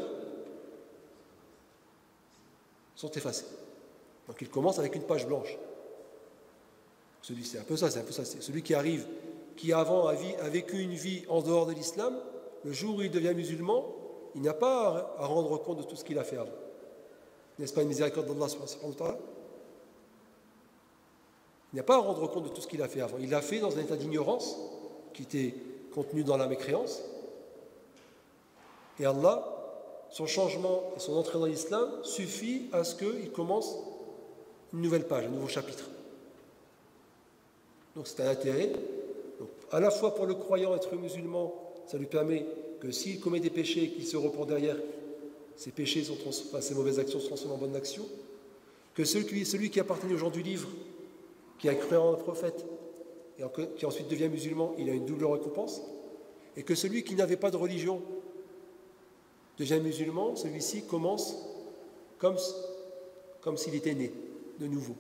sont effacés. Donc il commence avec une page blanche. Celui, c'est un peu ça, c'est un peu ça. C'est celui qui arrive, qui avant a, vie, a vécu une vie en dehors de l'islam, le jour où il devient musulman, il n'a pas à rendre compte de tout ce qu'il a fait avant. N'est-ce pas une miséricorde d'Allah subhanahu wa ta'ala? Il n'a pas à rendre compte de tout ce qu'il a fait avant. Il l'a fait dans un état d'ignorance qui était contenu dans la mécréance. Et Allah, son changement et son entrée dans l'islam suffit à ce qu'il commence une nouvelle page, un nouveau chapitre. Donc c'est un intérêt. Donc, à la fois pour le croyant, être musulman, ça lui permet que s'il commet des péchés et qu'il se repent derrière, ces péchés, sont trans... enfin, ces mauvaises actions se transforment en bonnes actions. Que celui, celui qui appartenait aux gens du livre, qui a cru en un prophète, et en... qui ensuite devient musulman, il a une double récompense. Et que celui qui n'avait pas de religion devient musulman, celui-ci commence comme, comme s'il était né de nouveau.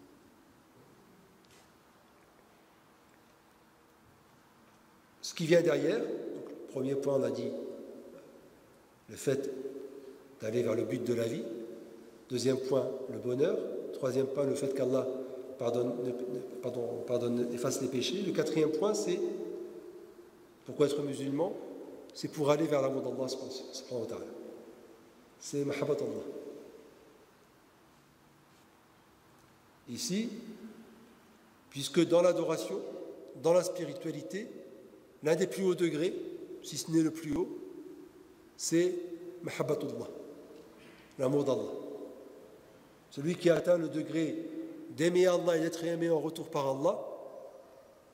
Ce qui vient derrière, donc le premier point, on a dit le fait d'aller vers le but de la vie. Deuxième point, le bonheur. Troisième point, le fait qu'Allah pardonne, pardon, pardonne, efface les péchés. Le quatrième point, c'est pourquoi être musulman? C'est pour aller vers l'amour d'Allah subhanahu wa ta'ala. C'est mahabbat Allah. Ici, puisque dans l'adoration, dans la spiritualité, l'un des plus hauts degrés, si ce n'est le plus haut, c'est mahabbatullah, l'amour d'Allah. Celui qui a atteint le degré d'aimer Allah et d'être aimé en retour par Allah,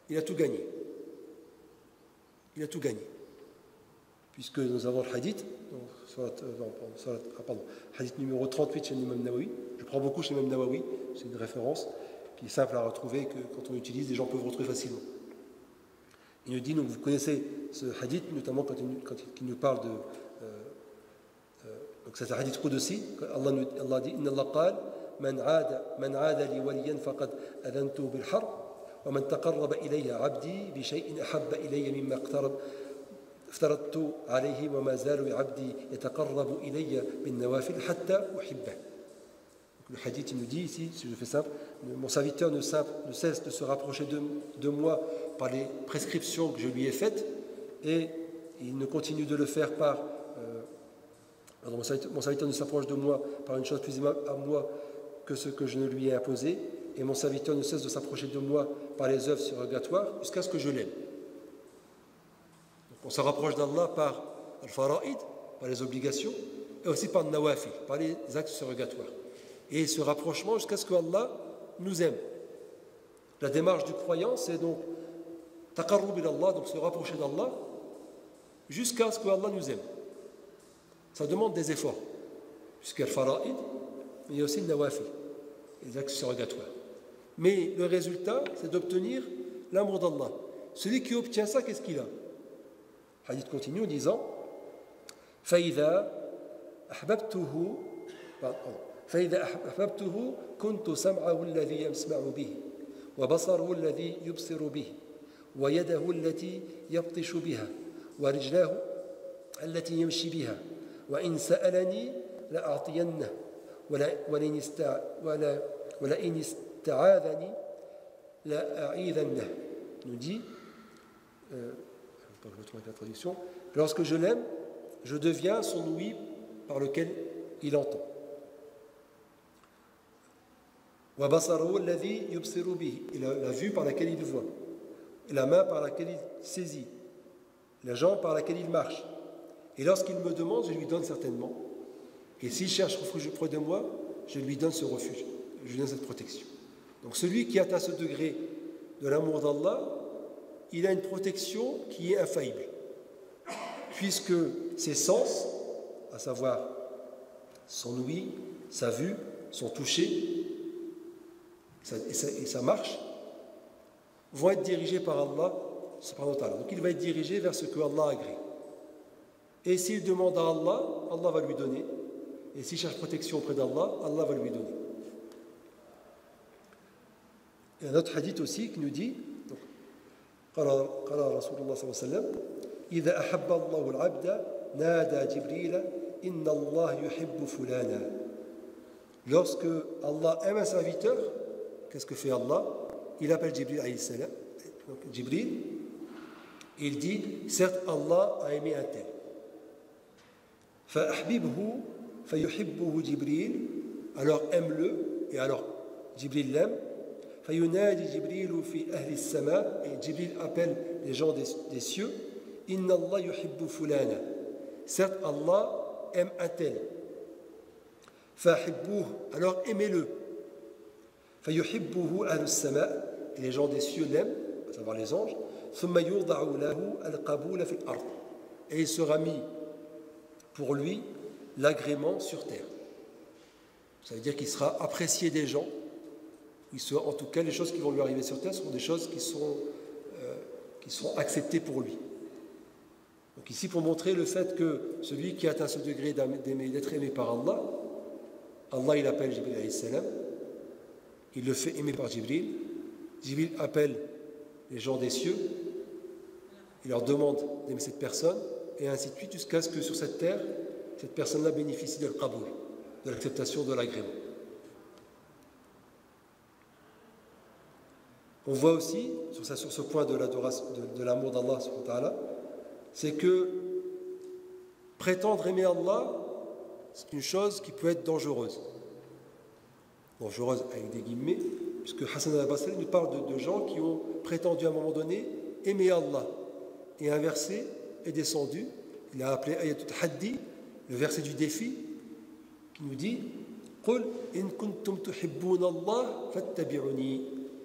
il a tout gagné. Il a tout gagné. Puisque nous avons le hadith, donc, surat, non, surat, ah, pardon, hadith numéro trente-huit chez l'imam Nawawi. Je prends beaucoup chez l'imam Nawawi, c'est une référence qui est simple à retrouver, que quand on l'utilise, les gens peuvent retrouver facilement. Il nous dit, donc vous connaissez ce hadith, notamment quand il, quand il nous parle de... Euh, euh, donc c'est un hadith Qudsi, Allah, Allah dit, Inna Allah qal, man aada, man aada li waliyan faqad adantu bil harb, wa man taqarraba ilayya abdi bi shay'in ahabba ilayya mimma iqtarab, افترضت عليه وما زال عبدي يتقرب إلي بالنوافل حتى أحبه. Le hadith il nous dit ici, si je fais simple, mon serviteur ne, simple, ne cesse de se rapprocher de, de moi par les prescriptions que je lui ai faites et il ne continue de le faire par... Euh, pardon, mon, serviteur, mon serviteur ne s'approche de moi par une chose plus aimable à moi que ce que je ne lui ai imposé et mon serviteur ne cesse de s'approcher de moi par les œuvres surrogatoires jusqu'à ce que je l'aime. On se rapproche d'Allah par al-fara'id, par les obligations, et aussi par le nawafil, par les actes surrogatoires. Et ce rapprochement jusqu'à ce que Allah nous aime. La démarche du croyant, c'est donc taqarrub ila Allah, donc se rapprocher d'Allah, jusqu'à ce que Allah nous aime. Ça demande des efforts, puisqu'il y a le fara'id, mais il y a aussi le nawafil, les actes surrogatoires. Mais le résultat, c'est d'obtenir l'amour d'Allah. Celui qui obtient ça, qu'est-ce qu'il a? Hadith continue en disant فإذا أحببته فإذا أحببته كنت سمعه الذي يسمع به وبصره الذي يبصر به ويده التي يبطش بها ورجلاه التي يمشي بها وإن سألني لأعطينه ولئن استعاذني لأعيذنه. Nous dit euh, je me trouve avec la traduction. Lorsque je l'aime, je deviens son ouïe par lequel il entend. Et la, la vue par laquelle il voit. Et la main par laquelle il saisit. La jambe par laquelle il marche. Et lorsqu'il me demande, je lui donne certainement. Et s'il cherche refuge auprès de moi, je lui donne ce refuge. Je lui donne cette protection. Donc celui qui atteint ce degré de l'amour d'Allah, il a une protection qui est infaillible, puisque ses sens, à savoir son ouïe, sa vue, son toucher sa, et, sa, et sa marche, vont être dirigés par Allah subhanahu wa ta'ala. Donc il va être dirigé vers ce que Allah agrée. Et s'il demande à Allah, Allah va lui donner. Et s'il cherche protection auprès d'Allah, Allah va lui donner. Il y a un autre hadith aussi qui nous dit قال قال رسول الله صلى الله عليه وسلم إذا أحب الله العبد نادى جبريل إن الله يحب فلانا. Lorsque Allah aime un serviteur, qu'est-ce que fait Allah? Il appelle Jibril alayhi salam. Donc Jibril, il dit certes Allah a aimé un tel. فأحببه فيحبه جبريل, alors aime-le, et alors Jibril l'aime. فينادي جبريل في أهل السماء, et Jibril appelle les gens des, des cieux, إن الله يحب فلانا, certes Allah aime un tel. فأحبوه, alors aimez-le. فيحبه أهل السماء, et les gens des cieux l'aiment, à savoir les anges. ثم يوضع له القبول في الأرض, et il sera mis pour lui l'agrément sur terre. Ça veut dire qu'il sera apprécié des gens. Il sera, en tout cas, les choses qui vont lui arriver sur terre seront des choses qui seront, euh, qui seront acceptées pour lui. Donc ici, pour montrer le fait que celui qui atteint ce degré d'aimer, d'être aimé par Allah, Allah il appelle Jibril alayhi salam, il le fait aimer par Jibril, Jibril appelle les gens des cieux, il leur demande d'aimer cette personne, et ainsi de suite, jusqu'à ce que sur cette terre, cette personne-là bénéficie de l'qaboul, de l'acceptation, de l'agrément. On voit aussi, sur, ça, sur ce point de, l'adoration, de, de l'amour d'Allah, c'est que prétendre aimer Allah, c'est une chose qui peut être dangereuse. Dangereuse avec des guillemets, puisque Hassan al-Basri nous parle de, de gens qui ont prétendu à un moment donné aimer Allah. Et un verset est descendu, il a appelé Ayatul Haddi, le verset du défi, qui nous dit « Qul in kuntum tuhibbuna Allah fattabi'uni »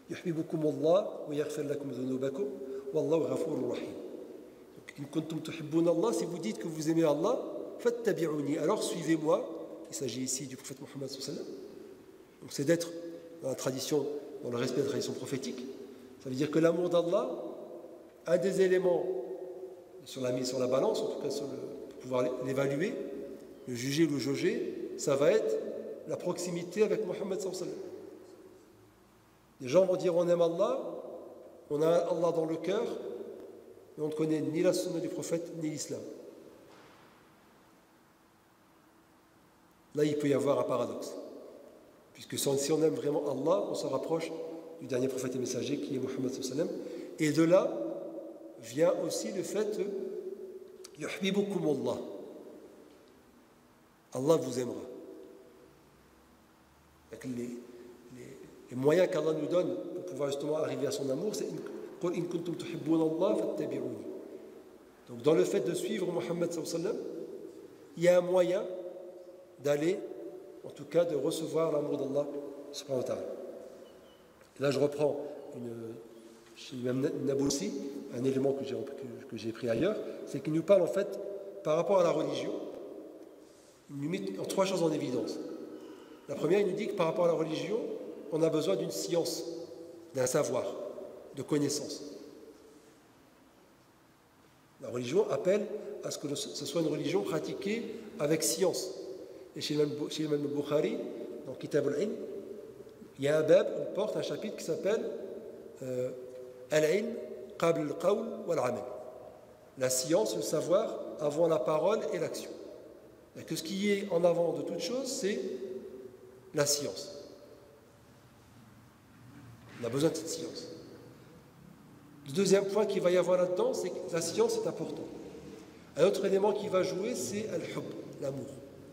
Yuhibbukumullah wa yaghfir lakum dhunubakum wallahu ghafurur rahim. In kuntum tuhibbuna Allah, si vous dites que vous aimez Allah, fattabi'uni, alors suivez-moi. Il s'agit ici du prophète Mohammed sallallahu alayhi wa sallam. Donc c'est d'être dans la tradition, dans le respect de la tradition prophétique. Ça veut dire que l'amour d'Allah, un des éléments sur la mise sur la balance, en tout cas sur le, pour pouvoir l'évaluer, le juger ou le jauger, ça va être la proximité avec Mohammed sallallahu alayhi wa sallam. Les gens vont dire on aime Allah, on a Allah dans le cœur, mais on ne connaît ni la sunna du prophète ni l'islam. Là, il peut y avoir un paradoxe. Puisque si on aime vraiment Allah, on se rapproche du dernier prophète et messager qui est Mohammed sallallahu alayhi wa sallam. Et de là vient aussi le fait Yuhibbukumullah. Allah vous aimera. Les, les, les moyens qu'Allah nous donne pour pouvoir justement arriver à son amour, c'est Qul in kuntum tuhibbuna Allah fattabi'uni. Donc dans le fait de suivre Mohammed sallallahu alayhi wa sallam, il y a un moyen d'aller, en tout cas de recevoir l'amour d'Allah subhanahu wa ta'ala. Là je reprends une, chez l'imam Nabulsi, un élément que j'ai, que, que j'ai pris ailleurs, c'est qu'il nous parle en fait par rapport à la religion, il nous met trois choses en évidence. La première, il nous dit que par rapport à la religion, on a besoin d'une science, d'un savoir, de connaissance. La religion appelle à ce que ce soit une religion pratiquée avec science. Et chez l'imam Bukhari, dans Kitab al-Ilm, il y a un bab, une porte, un chapitre qui s'appelle euh, Al-Ilm qabl al-qawl wal-amal. La science, le savoir, avant la parole et l'action. Et que ce qui est en avant de toute chose, c'est la science. On a besoin de cette science. Le deuxième point qu'il va y avoir là-dedans, c'est que la science est importante. Un autre élément qui va jouer, c'est al-hub, l'amour.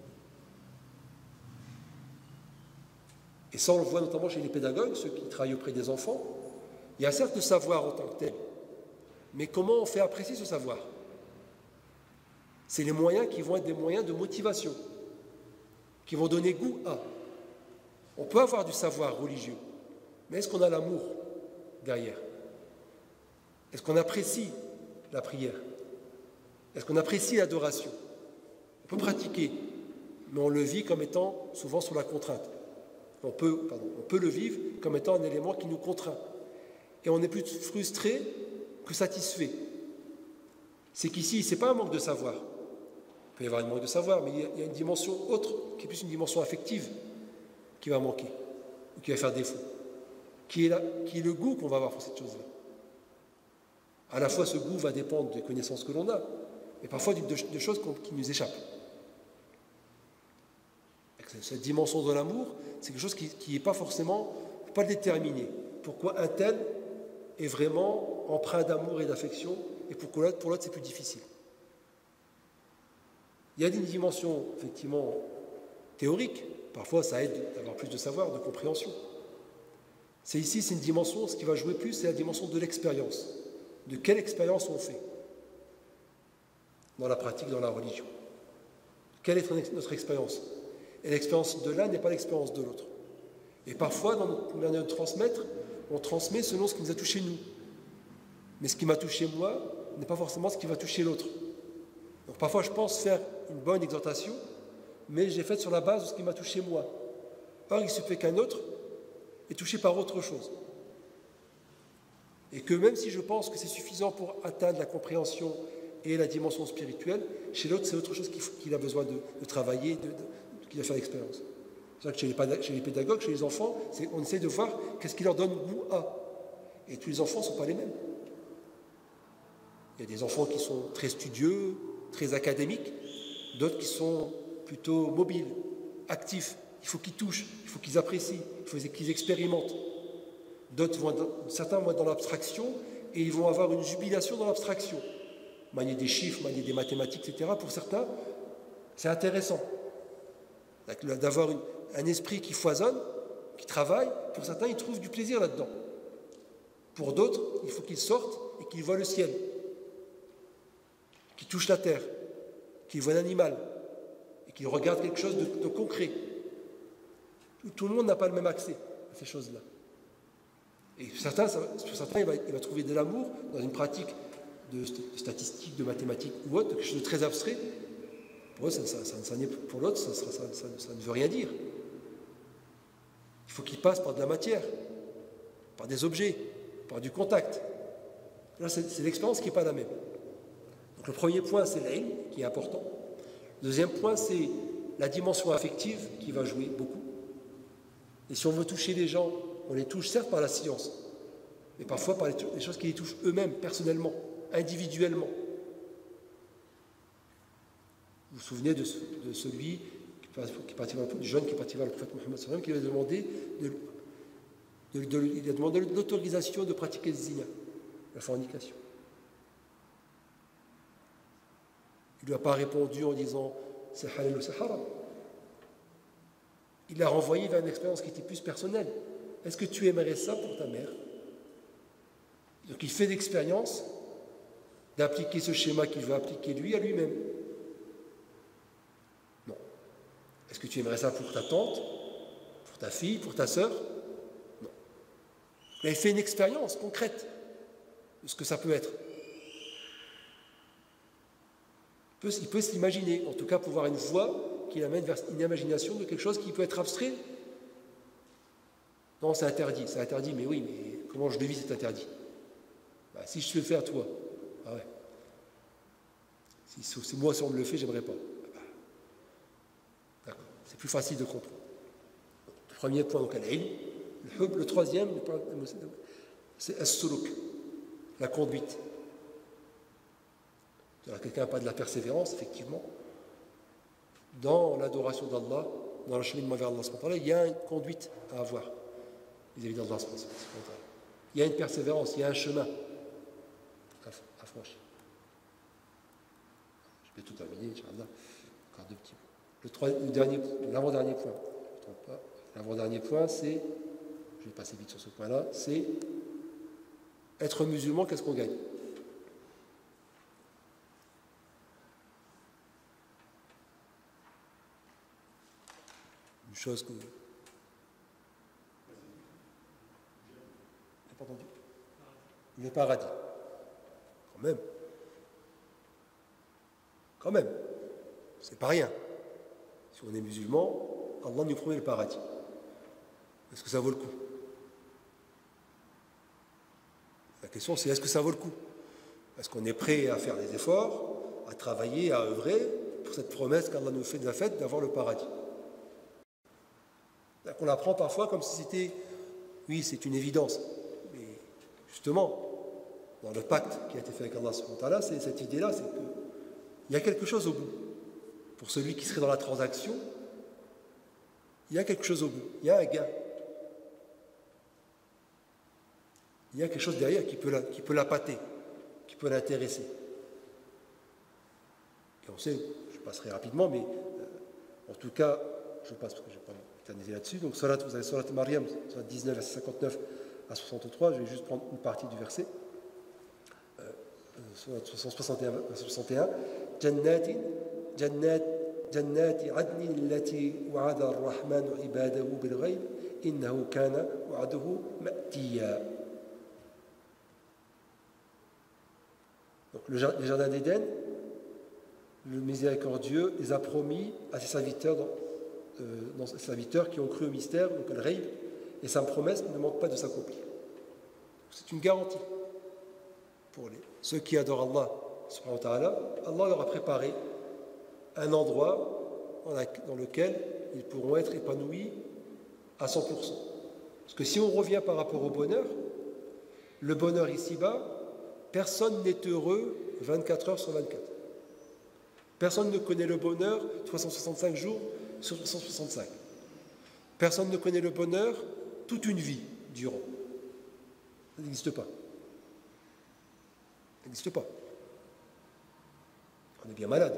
Et ça, on le voit notamment chez les pédagogues, ceux qui travaillent auprès des enfants. Il y a certes le savoir en tant que tel, mais comment on fait apprécier ce savoir? C'est les moyens qui vont être des moyens de motivation, qui vont donner goût à. On peut avoir du savoir religieux, mais est-ce qu'on a l'amour derrière? Est-ce qu'on apprécie la prière? Est-ce qu'on apprécie l'adoration? On peut pratiquer, mais on le vit comme étant souvent sous la contrainte. On peut, pardon, on peut le vivre comme étant un élément qui nous contraint. Et on est plus frustré que satisfait. C'est qu'ici, ce n'est pas un manque de savoir. Il peut y avoir un manque de savoir, mais il y a une dimension autre, qui est plus une dimension affective, qui va manquer, ou qui va faire défaut, qui est, là, qui est le goût qu'on va avoir pour cette chose-là. À la fois, ce goût va dépendre des connaissances que l'on a, mais parfois de, de choses qui nous échappent. Cette dimension de l'amour, c'est quelque chose qui n'est pas forcément, il ne faut pas le déterminer. Pourquoi un tel est vraiment empreint d'amour et d'affection, et pourquoi l'autre, pour l'autre, c'est plus difficile. Il y a une dimension, effectivement, théorique. Parfois, ça aide d'avoir plus de savoir, de compréhension. C'est ici, c'est une dimension, ce qui va jouer plus, c'est la dimension de l'expérience. De quelle expérience on fait dans la pratique, dans la religion. Quelle est notre expérience? Et l'expérience de l'un n'est pas l'expérience de l'autre. Et parfois, dans notre manière de transmettre, on transmet selon ce qui nous a touché nous. Mais ce qui m'a touché moi n'est pas forcément ce qui va toucher l'autre. Donc parfois, je pense faire une bonne exhortation, mais j'ai fait sur la base de ce qui m'a touché moi. Or, il se fait qu'un autre est touché par autre chose. Et que même si je pense que c'est suffisant pour atteindre la compréhension et la dimension spirituelle, chez l'autre, c'est autre chose qu'il, qu'il a besoin de, de travailler, de, de, qu'il va faire l'expérience. C'est vrai que chez les, chez les pédagogues, chez les enfants, c'est, on essaie de voir qu'est-ce qui leur donne goût à. Et tous les enfants ne sont pas les mêmes. Il y a des enfants qui sont très studieux, très académiques, d'autres qui sont plutôt mobiles, actifs. Il faut qu'ils touchent, il faut qu'ils apprécient, il faut qu'ils expérimentent. D'autres vont dans, certains vont être dans l'abstraction et ils vont avoir une jubilation dans l'abstraction. Manier des chiffres, manier des mathématiques, et cetera. Pour certains, c'est intéressant d'avoir une, un esprit qui foisonne, qui travaille. Pour certains, ils trouvent du plaisir là-dedans. Pour d'autres, il faut qu'ils sortent et qu'ils voient le ciel, qu'ils touchent la terre, qu'ils voient un animal et qu'ils regardent quelque chose de, de concret. Tout, tout le monde n'a pas le même accès à ces choses-là. Et certains, pour certains, il va, il va trouver de l'amour dans une pratique de statistique, de mathématiques ou autre, quelque chose de très abstrait. Pour eux, ça, ça, ça, ça, pour l'autre, ça, ça, ça, ça ne veut rien dire. Il faut qu'il passe par de la matière, par des objets, par du contact. Là, c'est l'expérience qui n'est pas la même. Donc le premier point, c'est l'ilm, qui est important. Le deuxième point, c'est la dimension affective qui va jouer beaucoup. Et si on veut toucher les gens, on les touche certes par la science, mais parfois par les choses qui les touchent eux-mêmes, personnellement, individuellement. Vous vous souvenez de, de celui qui participe, du jeune qui participe à le prophète Mohammed sallallahu alayhi wa sallam, qui lui a demandé de, de, de, il a demandé l'autorisation de pratiquer le zina, la fornication. Il ne lui a pas répondu en disant c'est halal ou c'est haram. Il l'a renvoyé vers une expérience qui était plus personnelle. Est-ce que tu aimerais ça pour ta mère? Donc il fait l'expérience d'appliquer ce schéma qu'il veut appliquer lui à lui-même. Non. Est-ce que tu aimerais ça pour ta tante, pour ta fille, pour ta sœur? Non. Mais il fait une expérience concrète de ce que ça peut être. Il peut, il peut s'imaginer, en tout cas pouvoir une voie qui l'amène vers une imagination de quelque chose qui peut être abstrait. Non, c'est interdit, c'est interdit, mais oui, mais comment je le vis, c'est interdit. Bah, si je te le fais à toi, ah ouais. Si, si moi, si on me le fait, j'aimerais pas. Bah, d'accord, c'est plus facile de comprendre. Le premier point, donc, al-ilm. Le, le troisième, c'est as-suluk, la conduite. Quelqu'un n'a pas de la persévérance, effectivement. Dans l'adoration d'Allah, dans le cheminement vers Allah, il y a une conduite à avoir vis-à-vis d'Allah. Il y a une persévérance, il y a un chemin à franchir. Je vais tout terminer, Inch'Allah. Encore deux petits points. Le, trois, le dernier, l'avant-dernier point, je ne trompe pas. L'avant-dernier point, c'est, je vais passer vite sur ce point-là, c'est être musulman, qu'est-ce qu'on gagne? Une chose que... J'ai pas entendu. Le paradis. Quand même. Quand même. C'est pas rien. Si on est musulman, Allah nous promet le paradis. Est-ce que ça vaut le coup? La question, c'est est-ce que ça vaut le coup? Est-ce qu'on est prêt à faire des efforts, à travailler, à œuvrer pour cette promesse qu'Allah nous fait de la fête d'avoir le paradis? On la prend parfois comme si c'était, oui, c'est une évidence. Mais justement, dans le pacte qui a été fait avec Allah subhanahu wa ta'ala, c'est cette idée-là, c'est qu'il y a quelque chose au bout. Pour celui qui serait dans la transaction, il y a quelque chose au bout, il y a un gain. Il y a quelque chose derrière qui peut, la, qui peut l'appâter, qui peut l'intéresser. Et on sait, je passerai rapidement, mais euh, en tout cas, je passe parce que je n'ai pas éternisé là-dessus. Donc, salat, vous avez Salat Maryam, Salat dix-neuf, verset cinquante-neuf à soixante-trois. Je vais juste prendre une partie du verset. Euh, Salat cent soixante et un, verset soixante et un. Jannatin, jannat, jannati adni allati wa'ada ar-Rahman ibadahu bil ghayb innahu kana wa'aduhu ma'tiya. Donc, le, les jardins d'Éden, le miséricordieux les a promis à ses serviteurs, dans, euh, dans ses serviteurs qui ont cru au mystère, donc le Ghaib, et sa promesse ne manque pas de s'accomplir. C'est une garantie pour les, ceux qui adorent Allah, subhanahu wa ta'ala. Allah leur a préparé un endroit dans, la, dans lequel ils pourront être épanouis à cent pour cent. Parce que si on revient par rapport au bonheur, le bonheur ici-bas, personne n'est heureux vingt-quatre heures sur vingt-quatre. Personne ne connaît le bonheur trois cent soixante-cinq jours sur trois cent soixante-cinq. Personne ne connaît le bonheur toute une vie durant. Ça n'existe pas. Ça n'existe pas. On est bien malade.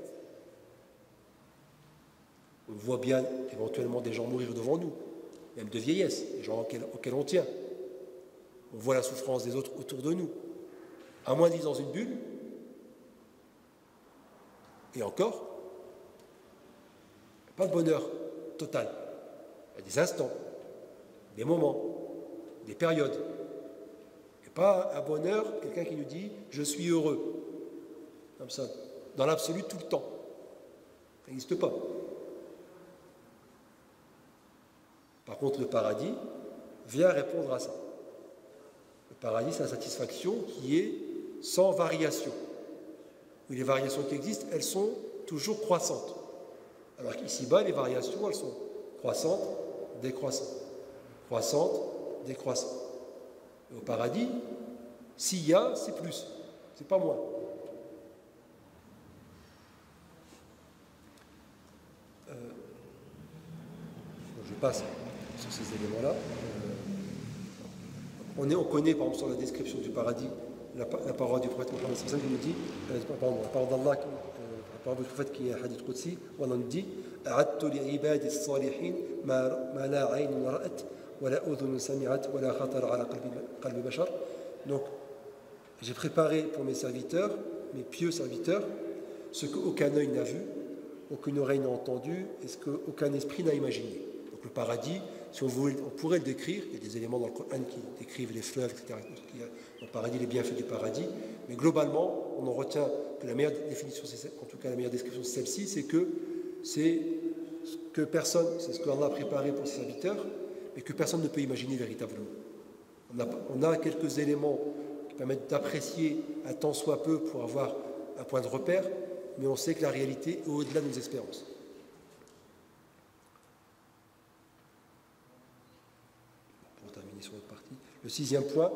On voit bien éventuellement des gens mourir devant nous, même de vieillesse, des gens auxquels, auxquels on tient. On voit la souffrance des autres autour de nous. À moins d'être dans une bulle, et encore, pas de bonheur total. Il y a des instants, des moments, des périodes. Et pas un bonheur, quelqu'un qui nous dit « je suis heureux ». Comme ça, dans l'absolu tout le temps. Ça n'existe pas. Par contre, le paradis vient répondre à ça. Le paradis, c'est la satisfaction qui est sans variation. Et les variations qui existent, elles sont toujours croissantes. Alors qu'ici-bas, les variations, elles sont croissantes, décroissantes. Croissantes, décroissantes. Et au paradis, s'il y a, c'est plus. C'est pas moins. Euh, je passe sur ces éléments-là. Euh, on, est, on connaît, par exemple, sur la description du paradis, la, la parole du prophète Mohammed sallallahu alayhi wa sallam qui nous dit, euh, pardon, la parole d'Allah, euh, la parole du prophète qui est un hadith Qudsi, où on nous dit أعدت لعبادي الصالحين ما ما لا عين رأت ولا أذن سمعت ولا خطر على قلب قلب بشر. Donc, j'ai préparé pour mes serviteurs, mes pieux serviteurs, ce qu'aucun œil n'a vu, aucune oreille n'a entendu, et ce qu'aucun esprit n'a imaginé. Donc le paradis, si on, voulait, on pourrait le décrire, il y a des éléments dans le Coran qui décrivent les fleuves, et cetera. Le paradis, les bienfaits du paradis, mais globalement, on en retient que la meilleure définition, en tout cas la meilleure description, c'est celle-ci, c'est que c'est ce que personne, c'est ce qu'Allah a préparé pour ses serviteurs, mais que personne ne peut imaginer véritablement. On a, on a quelques éléments qui permettent d'apprécier un tant soit peu pour avoir un point de repère, mais on sait que la réalité est au-delà de nos espérances. Pour terminer sur notre partie, le sixième point,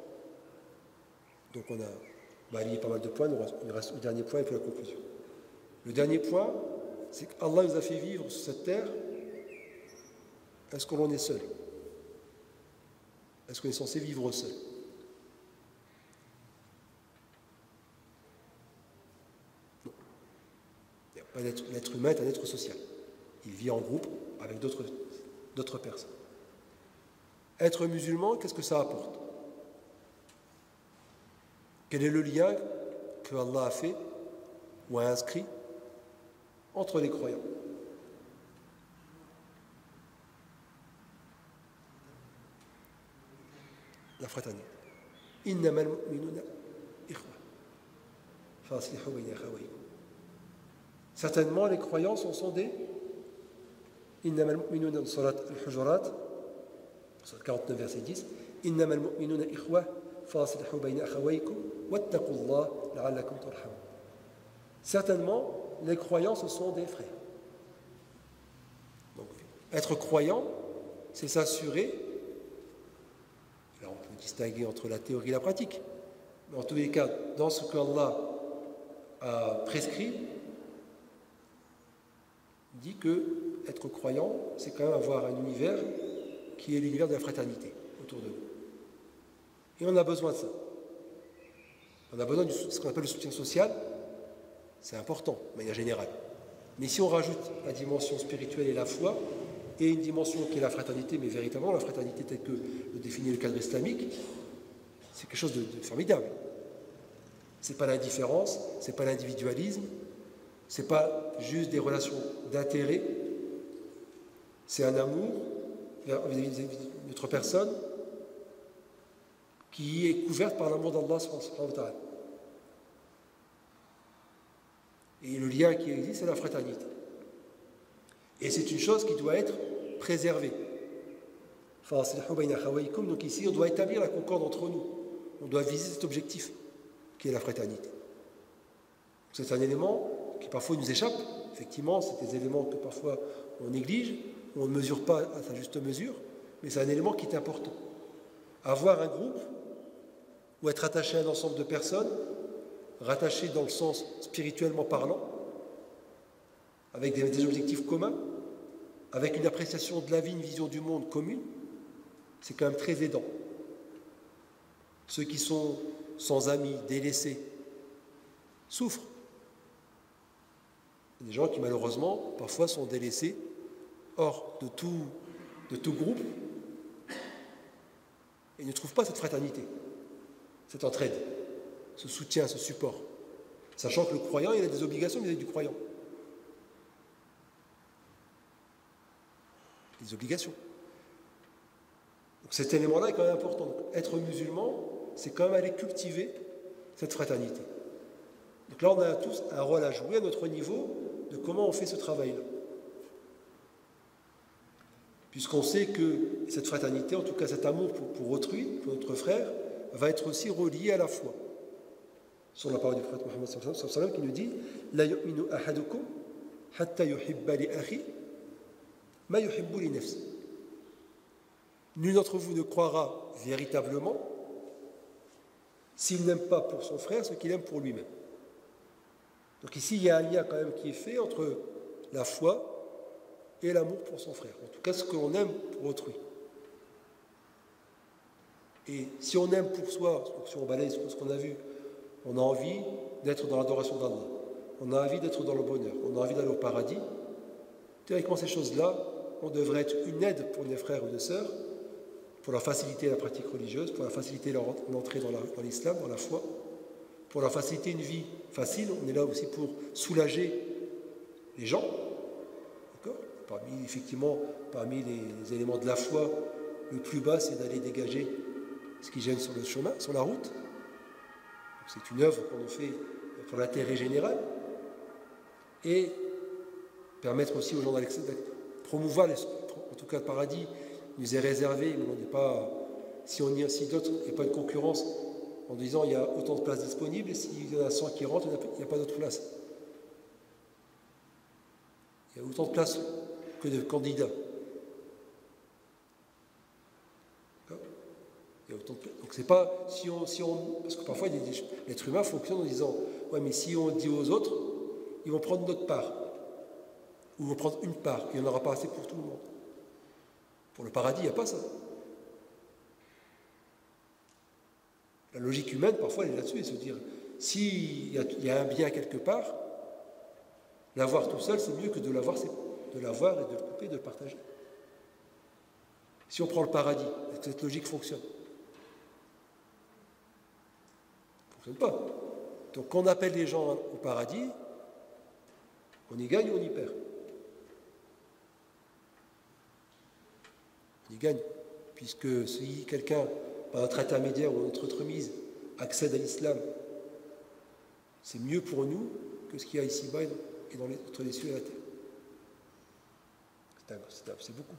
donc on a balayé pas mal de points, il reste le dernier point et puis la conclusion. Le dernier point, c'est qu'Allah nous a fait vivre sur cette terre. Est-ce que l'on est seul? Est-ce qu'on est censé vivre seul? Non. L'être humain est un être social. Il vit en groupe avec d'autres, d'autres personnes. Être musulman, qu'est-ce que ça apporte? Quel est le lien que Allah a fait ou a inscrit entre les croyants? La fraternité. Innamal mu'minuna ikhwa. Faslihu bayna akhawaykum. Certainement, les croyants sont sondés. Innamal mu'minuna, surat al-Hujurat, surat quarante-neuf, verset dix. Innamal mu'minuna ikhwa. Faslihu bayna akhawaykum. Wattaqullah la'allakum turhamun. Certainement, les croyants, ce sont des frères. Donc, être croyant, c'est s'assurer, là on peut distinguer entre la théorie et la pratique, mais en tous les cas, dans ce qu'Allah a prescrit, dit que être croyant, c'est quand même avoir un univers qui est l'univers de la fraternité autour de nous. Et on a besoin de ça. On a besoin de ce qu'on appelle le soutien social. C'est important, de manière générale. Mais si on rajoute la dimension spirituelle et la foi, et une dimension qui est la fraternité, mais véritablement la fraternité telle que le définit le cadre islamique, c'est quelque chose de, de formidable. Ce n'est pas l'indifférence, ce n'est pas l'individualisme, ce n'est pas juste des relations d'intérêt, c'est un amour vis-à-vis d'une autre personne qui est couverte par l'amour d'Allah subhanahu wa ta'ala. Et le lien qui existe, c'est la fraternité. Et c'est une chose qui doit être préservée. Donc ici, on doit établir la concorde entre nous. On doit viser cet objectif, qui est la fraternité. C'est un élément qui parfois nous échappe. Effectivement, c'est des éléments que parfois on néglige, on ne mesure pas à sa juste mesure, mais c'est un élément qui est important. Avoir un groupe ou être attaché à un ensemble de personnes, rattachés dans le sens spirituellement parlant, avec des, des objectifs communs, avec une appréciation de la vie, une vision du monde commune, c'est quand même très aidant. Ceux qui sont sans amis, délaissés, souffrent. Il y a des gens qui malheureusement parfois sont délaissés hors de tout, de tout groupe et ne trouvent pas cette fraternité, cette entraide, ce soutien, ce support, sachant que le croyant, il a des obligations vis-à-vis du croyant. Des obligations. Donc cet élément-là est quand même important. Donc, être musulman, c'est quand même aller cultiver cette fraternité. Donc là, on a tous un rôle à jouer à notre niveau de comment on fait ce travail-là. Puisqu'on sait que cette fraternité, en tout cas cet amour pour, pour autrui, pour notre frère, va être aussi relié à la foi. Sur la parole du prophète Mohammed sallallahu alayhi wa sallam qui nous dit « La yu'minu ahadukum hatta yuhibba li akhi ma yuhibbu li nafsi » Nul d'entre vous ne croira véritablement s'il n'aime pas pour son frère ce qu'il aime pour lui-même. Donc ici, il y a un lien quand même qui est fait entre la foi et l'amour pour son frère. En tout cas, ce que l'on aime pour autrui. Et si on aime pour soi, si on balaye ce qu'on a vu, on a envie d'être dans l'adoration d'Allah. On a envie d'être dans le bonheur. On a envie d'aller au paradis. Théoriquement, ces choses-là, on devrait être une aide pour les frères ou les sœurs, pour leur faciliter la pratique religieuse, pour leur faciliter leur entrée dans, la, dans l'islam, dans la foi, pour leur faciliter une vie facile. On est là aussi pour soulager les gens. D'accord ? Parmi, effectivement, parmi les, les éléments de la foi, le plus bas, c'est d'aller dégager ce qui gêne sur le chemin, sur la route. Donc, c'est une œuvre qu'on fait pour l'intérêt général. Et permettre aussi aux gens d'aller promouvoir, les, en tout cas le paradis, nous est réservé, mais on n'est pas, si on y a si d'autres, il n'y a pas de concurrence en disant il y a autant de places disponibles et s'il y en a cent qui rentrent, il n'y a pas d'autres places. Il y a autant de places que de candidats. Il y a autant de... Donc c'est pas si on, si on, parce que parfois l'être humain fonctionne en disant ouais mais si on dit aux autres, ils vont prendre notre part ou ils vont prendre une part, il n'y en aura pas assez pour tout le monde. Pour le paradis, il n'y a pas ça. La logique humaine, parfois, elle est là-dessus, et se dire, s'il y, y a un bien quelque part, l'avoir tout seul, c'est mieux que de l'avoir, de l'avoir et de le couper, de le partager. Si on prend le paradis, est-ce que cette logique fonctionne? Ça ne fonctionne pas. Donc, quand on appelle les gens au paradis, on y gagne ou on y perd? On y gagne, puisque si quelqu'un, par notre intermédiaire ou notre entremise, accède à l'islam, c'est mieux pour nous que ce qu'il y a ici-bas et dans les, entre les cieux et la terre. C'est, un, c'est, un, c'est beaucoup.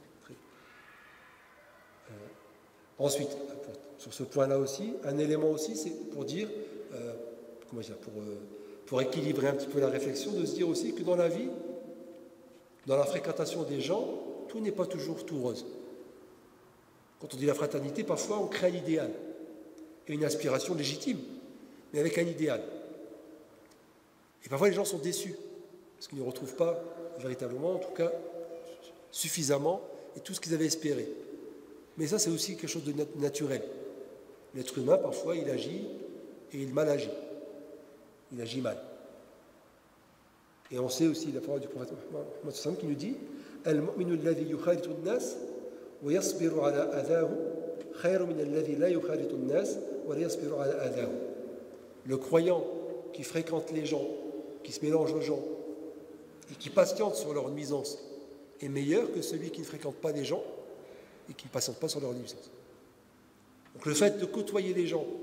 Euh, ensuite, pour, sur ce point-là aussi, un élément aussi, c'est pour dire, euh, comment dire, pour, euh, pour équilibrer un petit peu la réflexion, de se dire aussi que dans la vie, dans la fréquentation des gens, tout n'est pas toujours tout rose. Quand on dit la fraternité, parfois on crée un idéal et une aspiration légitime, mais avec un idéal. Et parfois les gens sont déçus, parce qu'ils ne retrouvent pas véritablement, en tout cas, suffisamment, et tout ce qu'ils avaient espéré. Mais ça, c'est aussi quelque chose de nat- naturel. L'être humain, parfois, il agit et il mal agit. Il agit mal. Et on sait aussi la parole du prophète Mohammed qui nous dit « Al-mu'minu alladhi yukhalitu an-nas » ويصبر على أذاه خير من الذي لا يخالط الناس ولا يصبر على أذاه. Le croyant qui fréquente les gens, qui se mélange aux gens et qui patiente sur leur nuisance est meilleur que celui qui ne fréquente pas les gens et qui ne patiente pas sur leur nuisance. Donc le fait de côtoyer les gens,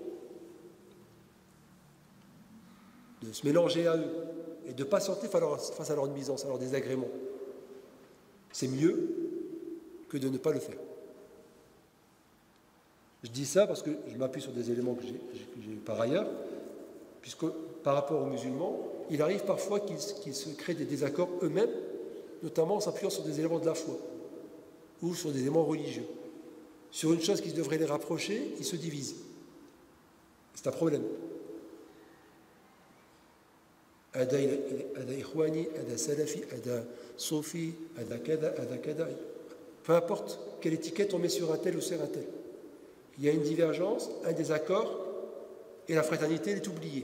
de se mélanger à eux et de patienter face à leur nuisance, à leur désagrément, c'est mieux que de ne pas le faire. Je dis ça parce que je m'appuie sur des éléments que j'ai, que j'ai par ailleurs, puisque par rapport aux musulmans, il arrive parfois qu'ils, qu'ils se créent des désaccords eux-mêmes, notamment en s'appuyant sur des éléments de la foi ou sur des éléments religieux. Sur une chose qui devrait les rapprocher, ils se divisent. C'est un problème. Ada ikhwani, ada salafi, ada sofi, ada kada, ada kada. Peu importe quelle étiquette on met sur un tel ou sur un tel. Il y a une divergence, un désaccord, et la fraternité est oubliée.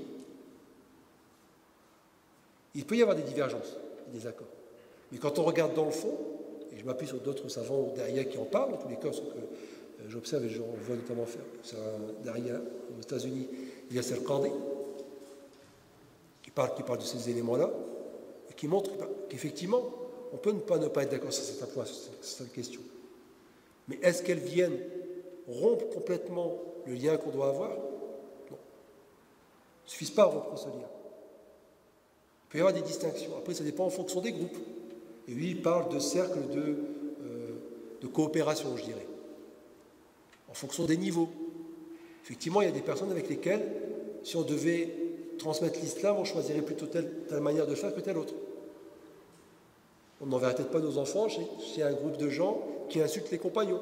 Il peut y avoir des divergences, des désaccords. Mais quand on regarde dans le fond, et je m'appuie sur d'autres savants derrière qui en parlent, dans tous les cas, ce que j'observe et je vois notamment faire, c'est un derrière aux États-Unis, il y a Al-Qadi, qui parle, qui parle de ces éléments-là, et qui montre qu'effectivement, on peut ne pas, ne pas être d'accord sur certains points, sur cette question. Mais est-ce qu'elles viennent rompre complètement le lien qu'on doit avoir. Non. Il ne suffit pas à rompre ce lien. Il peut y avoir des distinctions. Après, ça dépend en fonction des groupes. Et lui, il parle de cercles de, euh, de coopération, je dirais, en fonction des niveaux. Effectivement, il y a des personnes avec lesquelles, si on devait transmettre l'islam, on choisirait plutôt telle, telle manière de faire que telle autre. On n'enverrait peut-être pas nos enfants chez, chez un groupe de gens qui insultent les compagnons.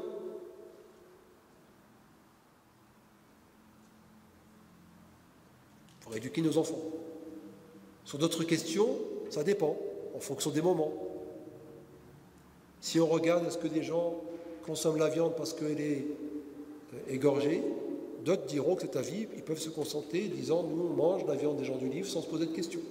Pour éduquer nos enfants. Sur d'autres questions, ça dépend, en fonction des moments. Si on regarde, est-ce que des gens consomment la viande parce qu'elle est égorgée, d'autres diront que c'est à vie, ils peuvent se concentrer en disant, nous on mange la viande des gens du livre sans se poser de questions.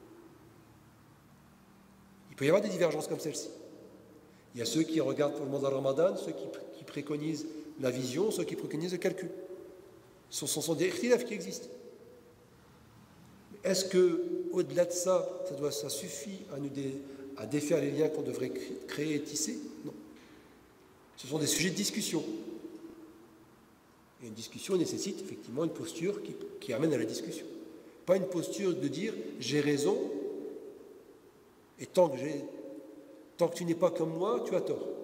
Il peut y avoir des divergences comme celle-ci. Il y a ceux qui regardent pour le mois de Ramadan, ceux qui, qui préconisent la vision, ceux qui préconisent le calcul. Ce sont, ce sont des ikhtilaf qui existent. Est-ce qu'au-delà de ça, ça, doit, ça suffit à, nous dé, à défaire les liens qu'on devrait créer et tisser? Non. Ce sont des sujets de discussion. Et une discussion nécessite effectivement une posture qui, qui amène à la discussion. Pas une posture de dire « j'ai raison » et tant que, tant que tu n'es pas comme moi, tu as tort.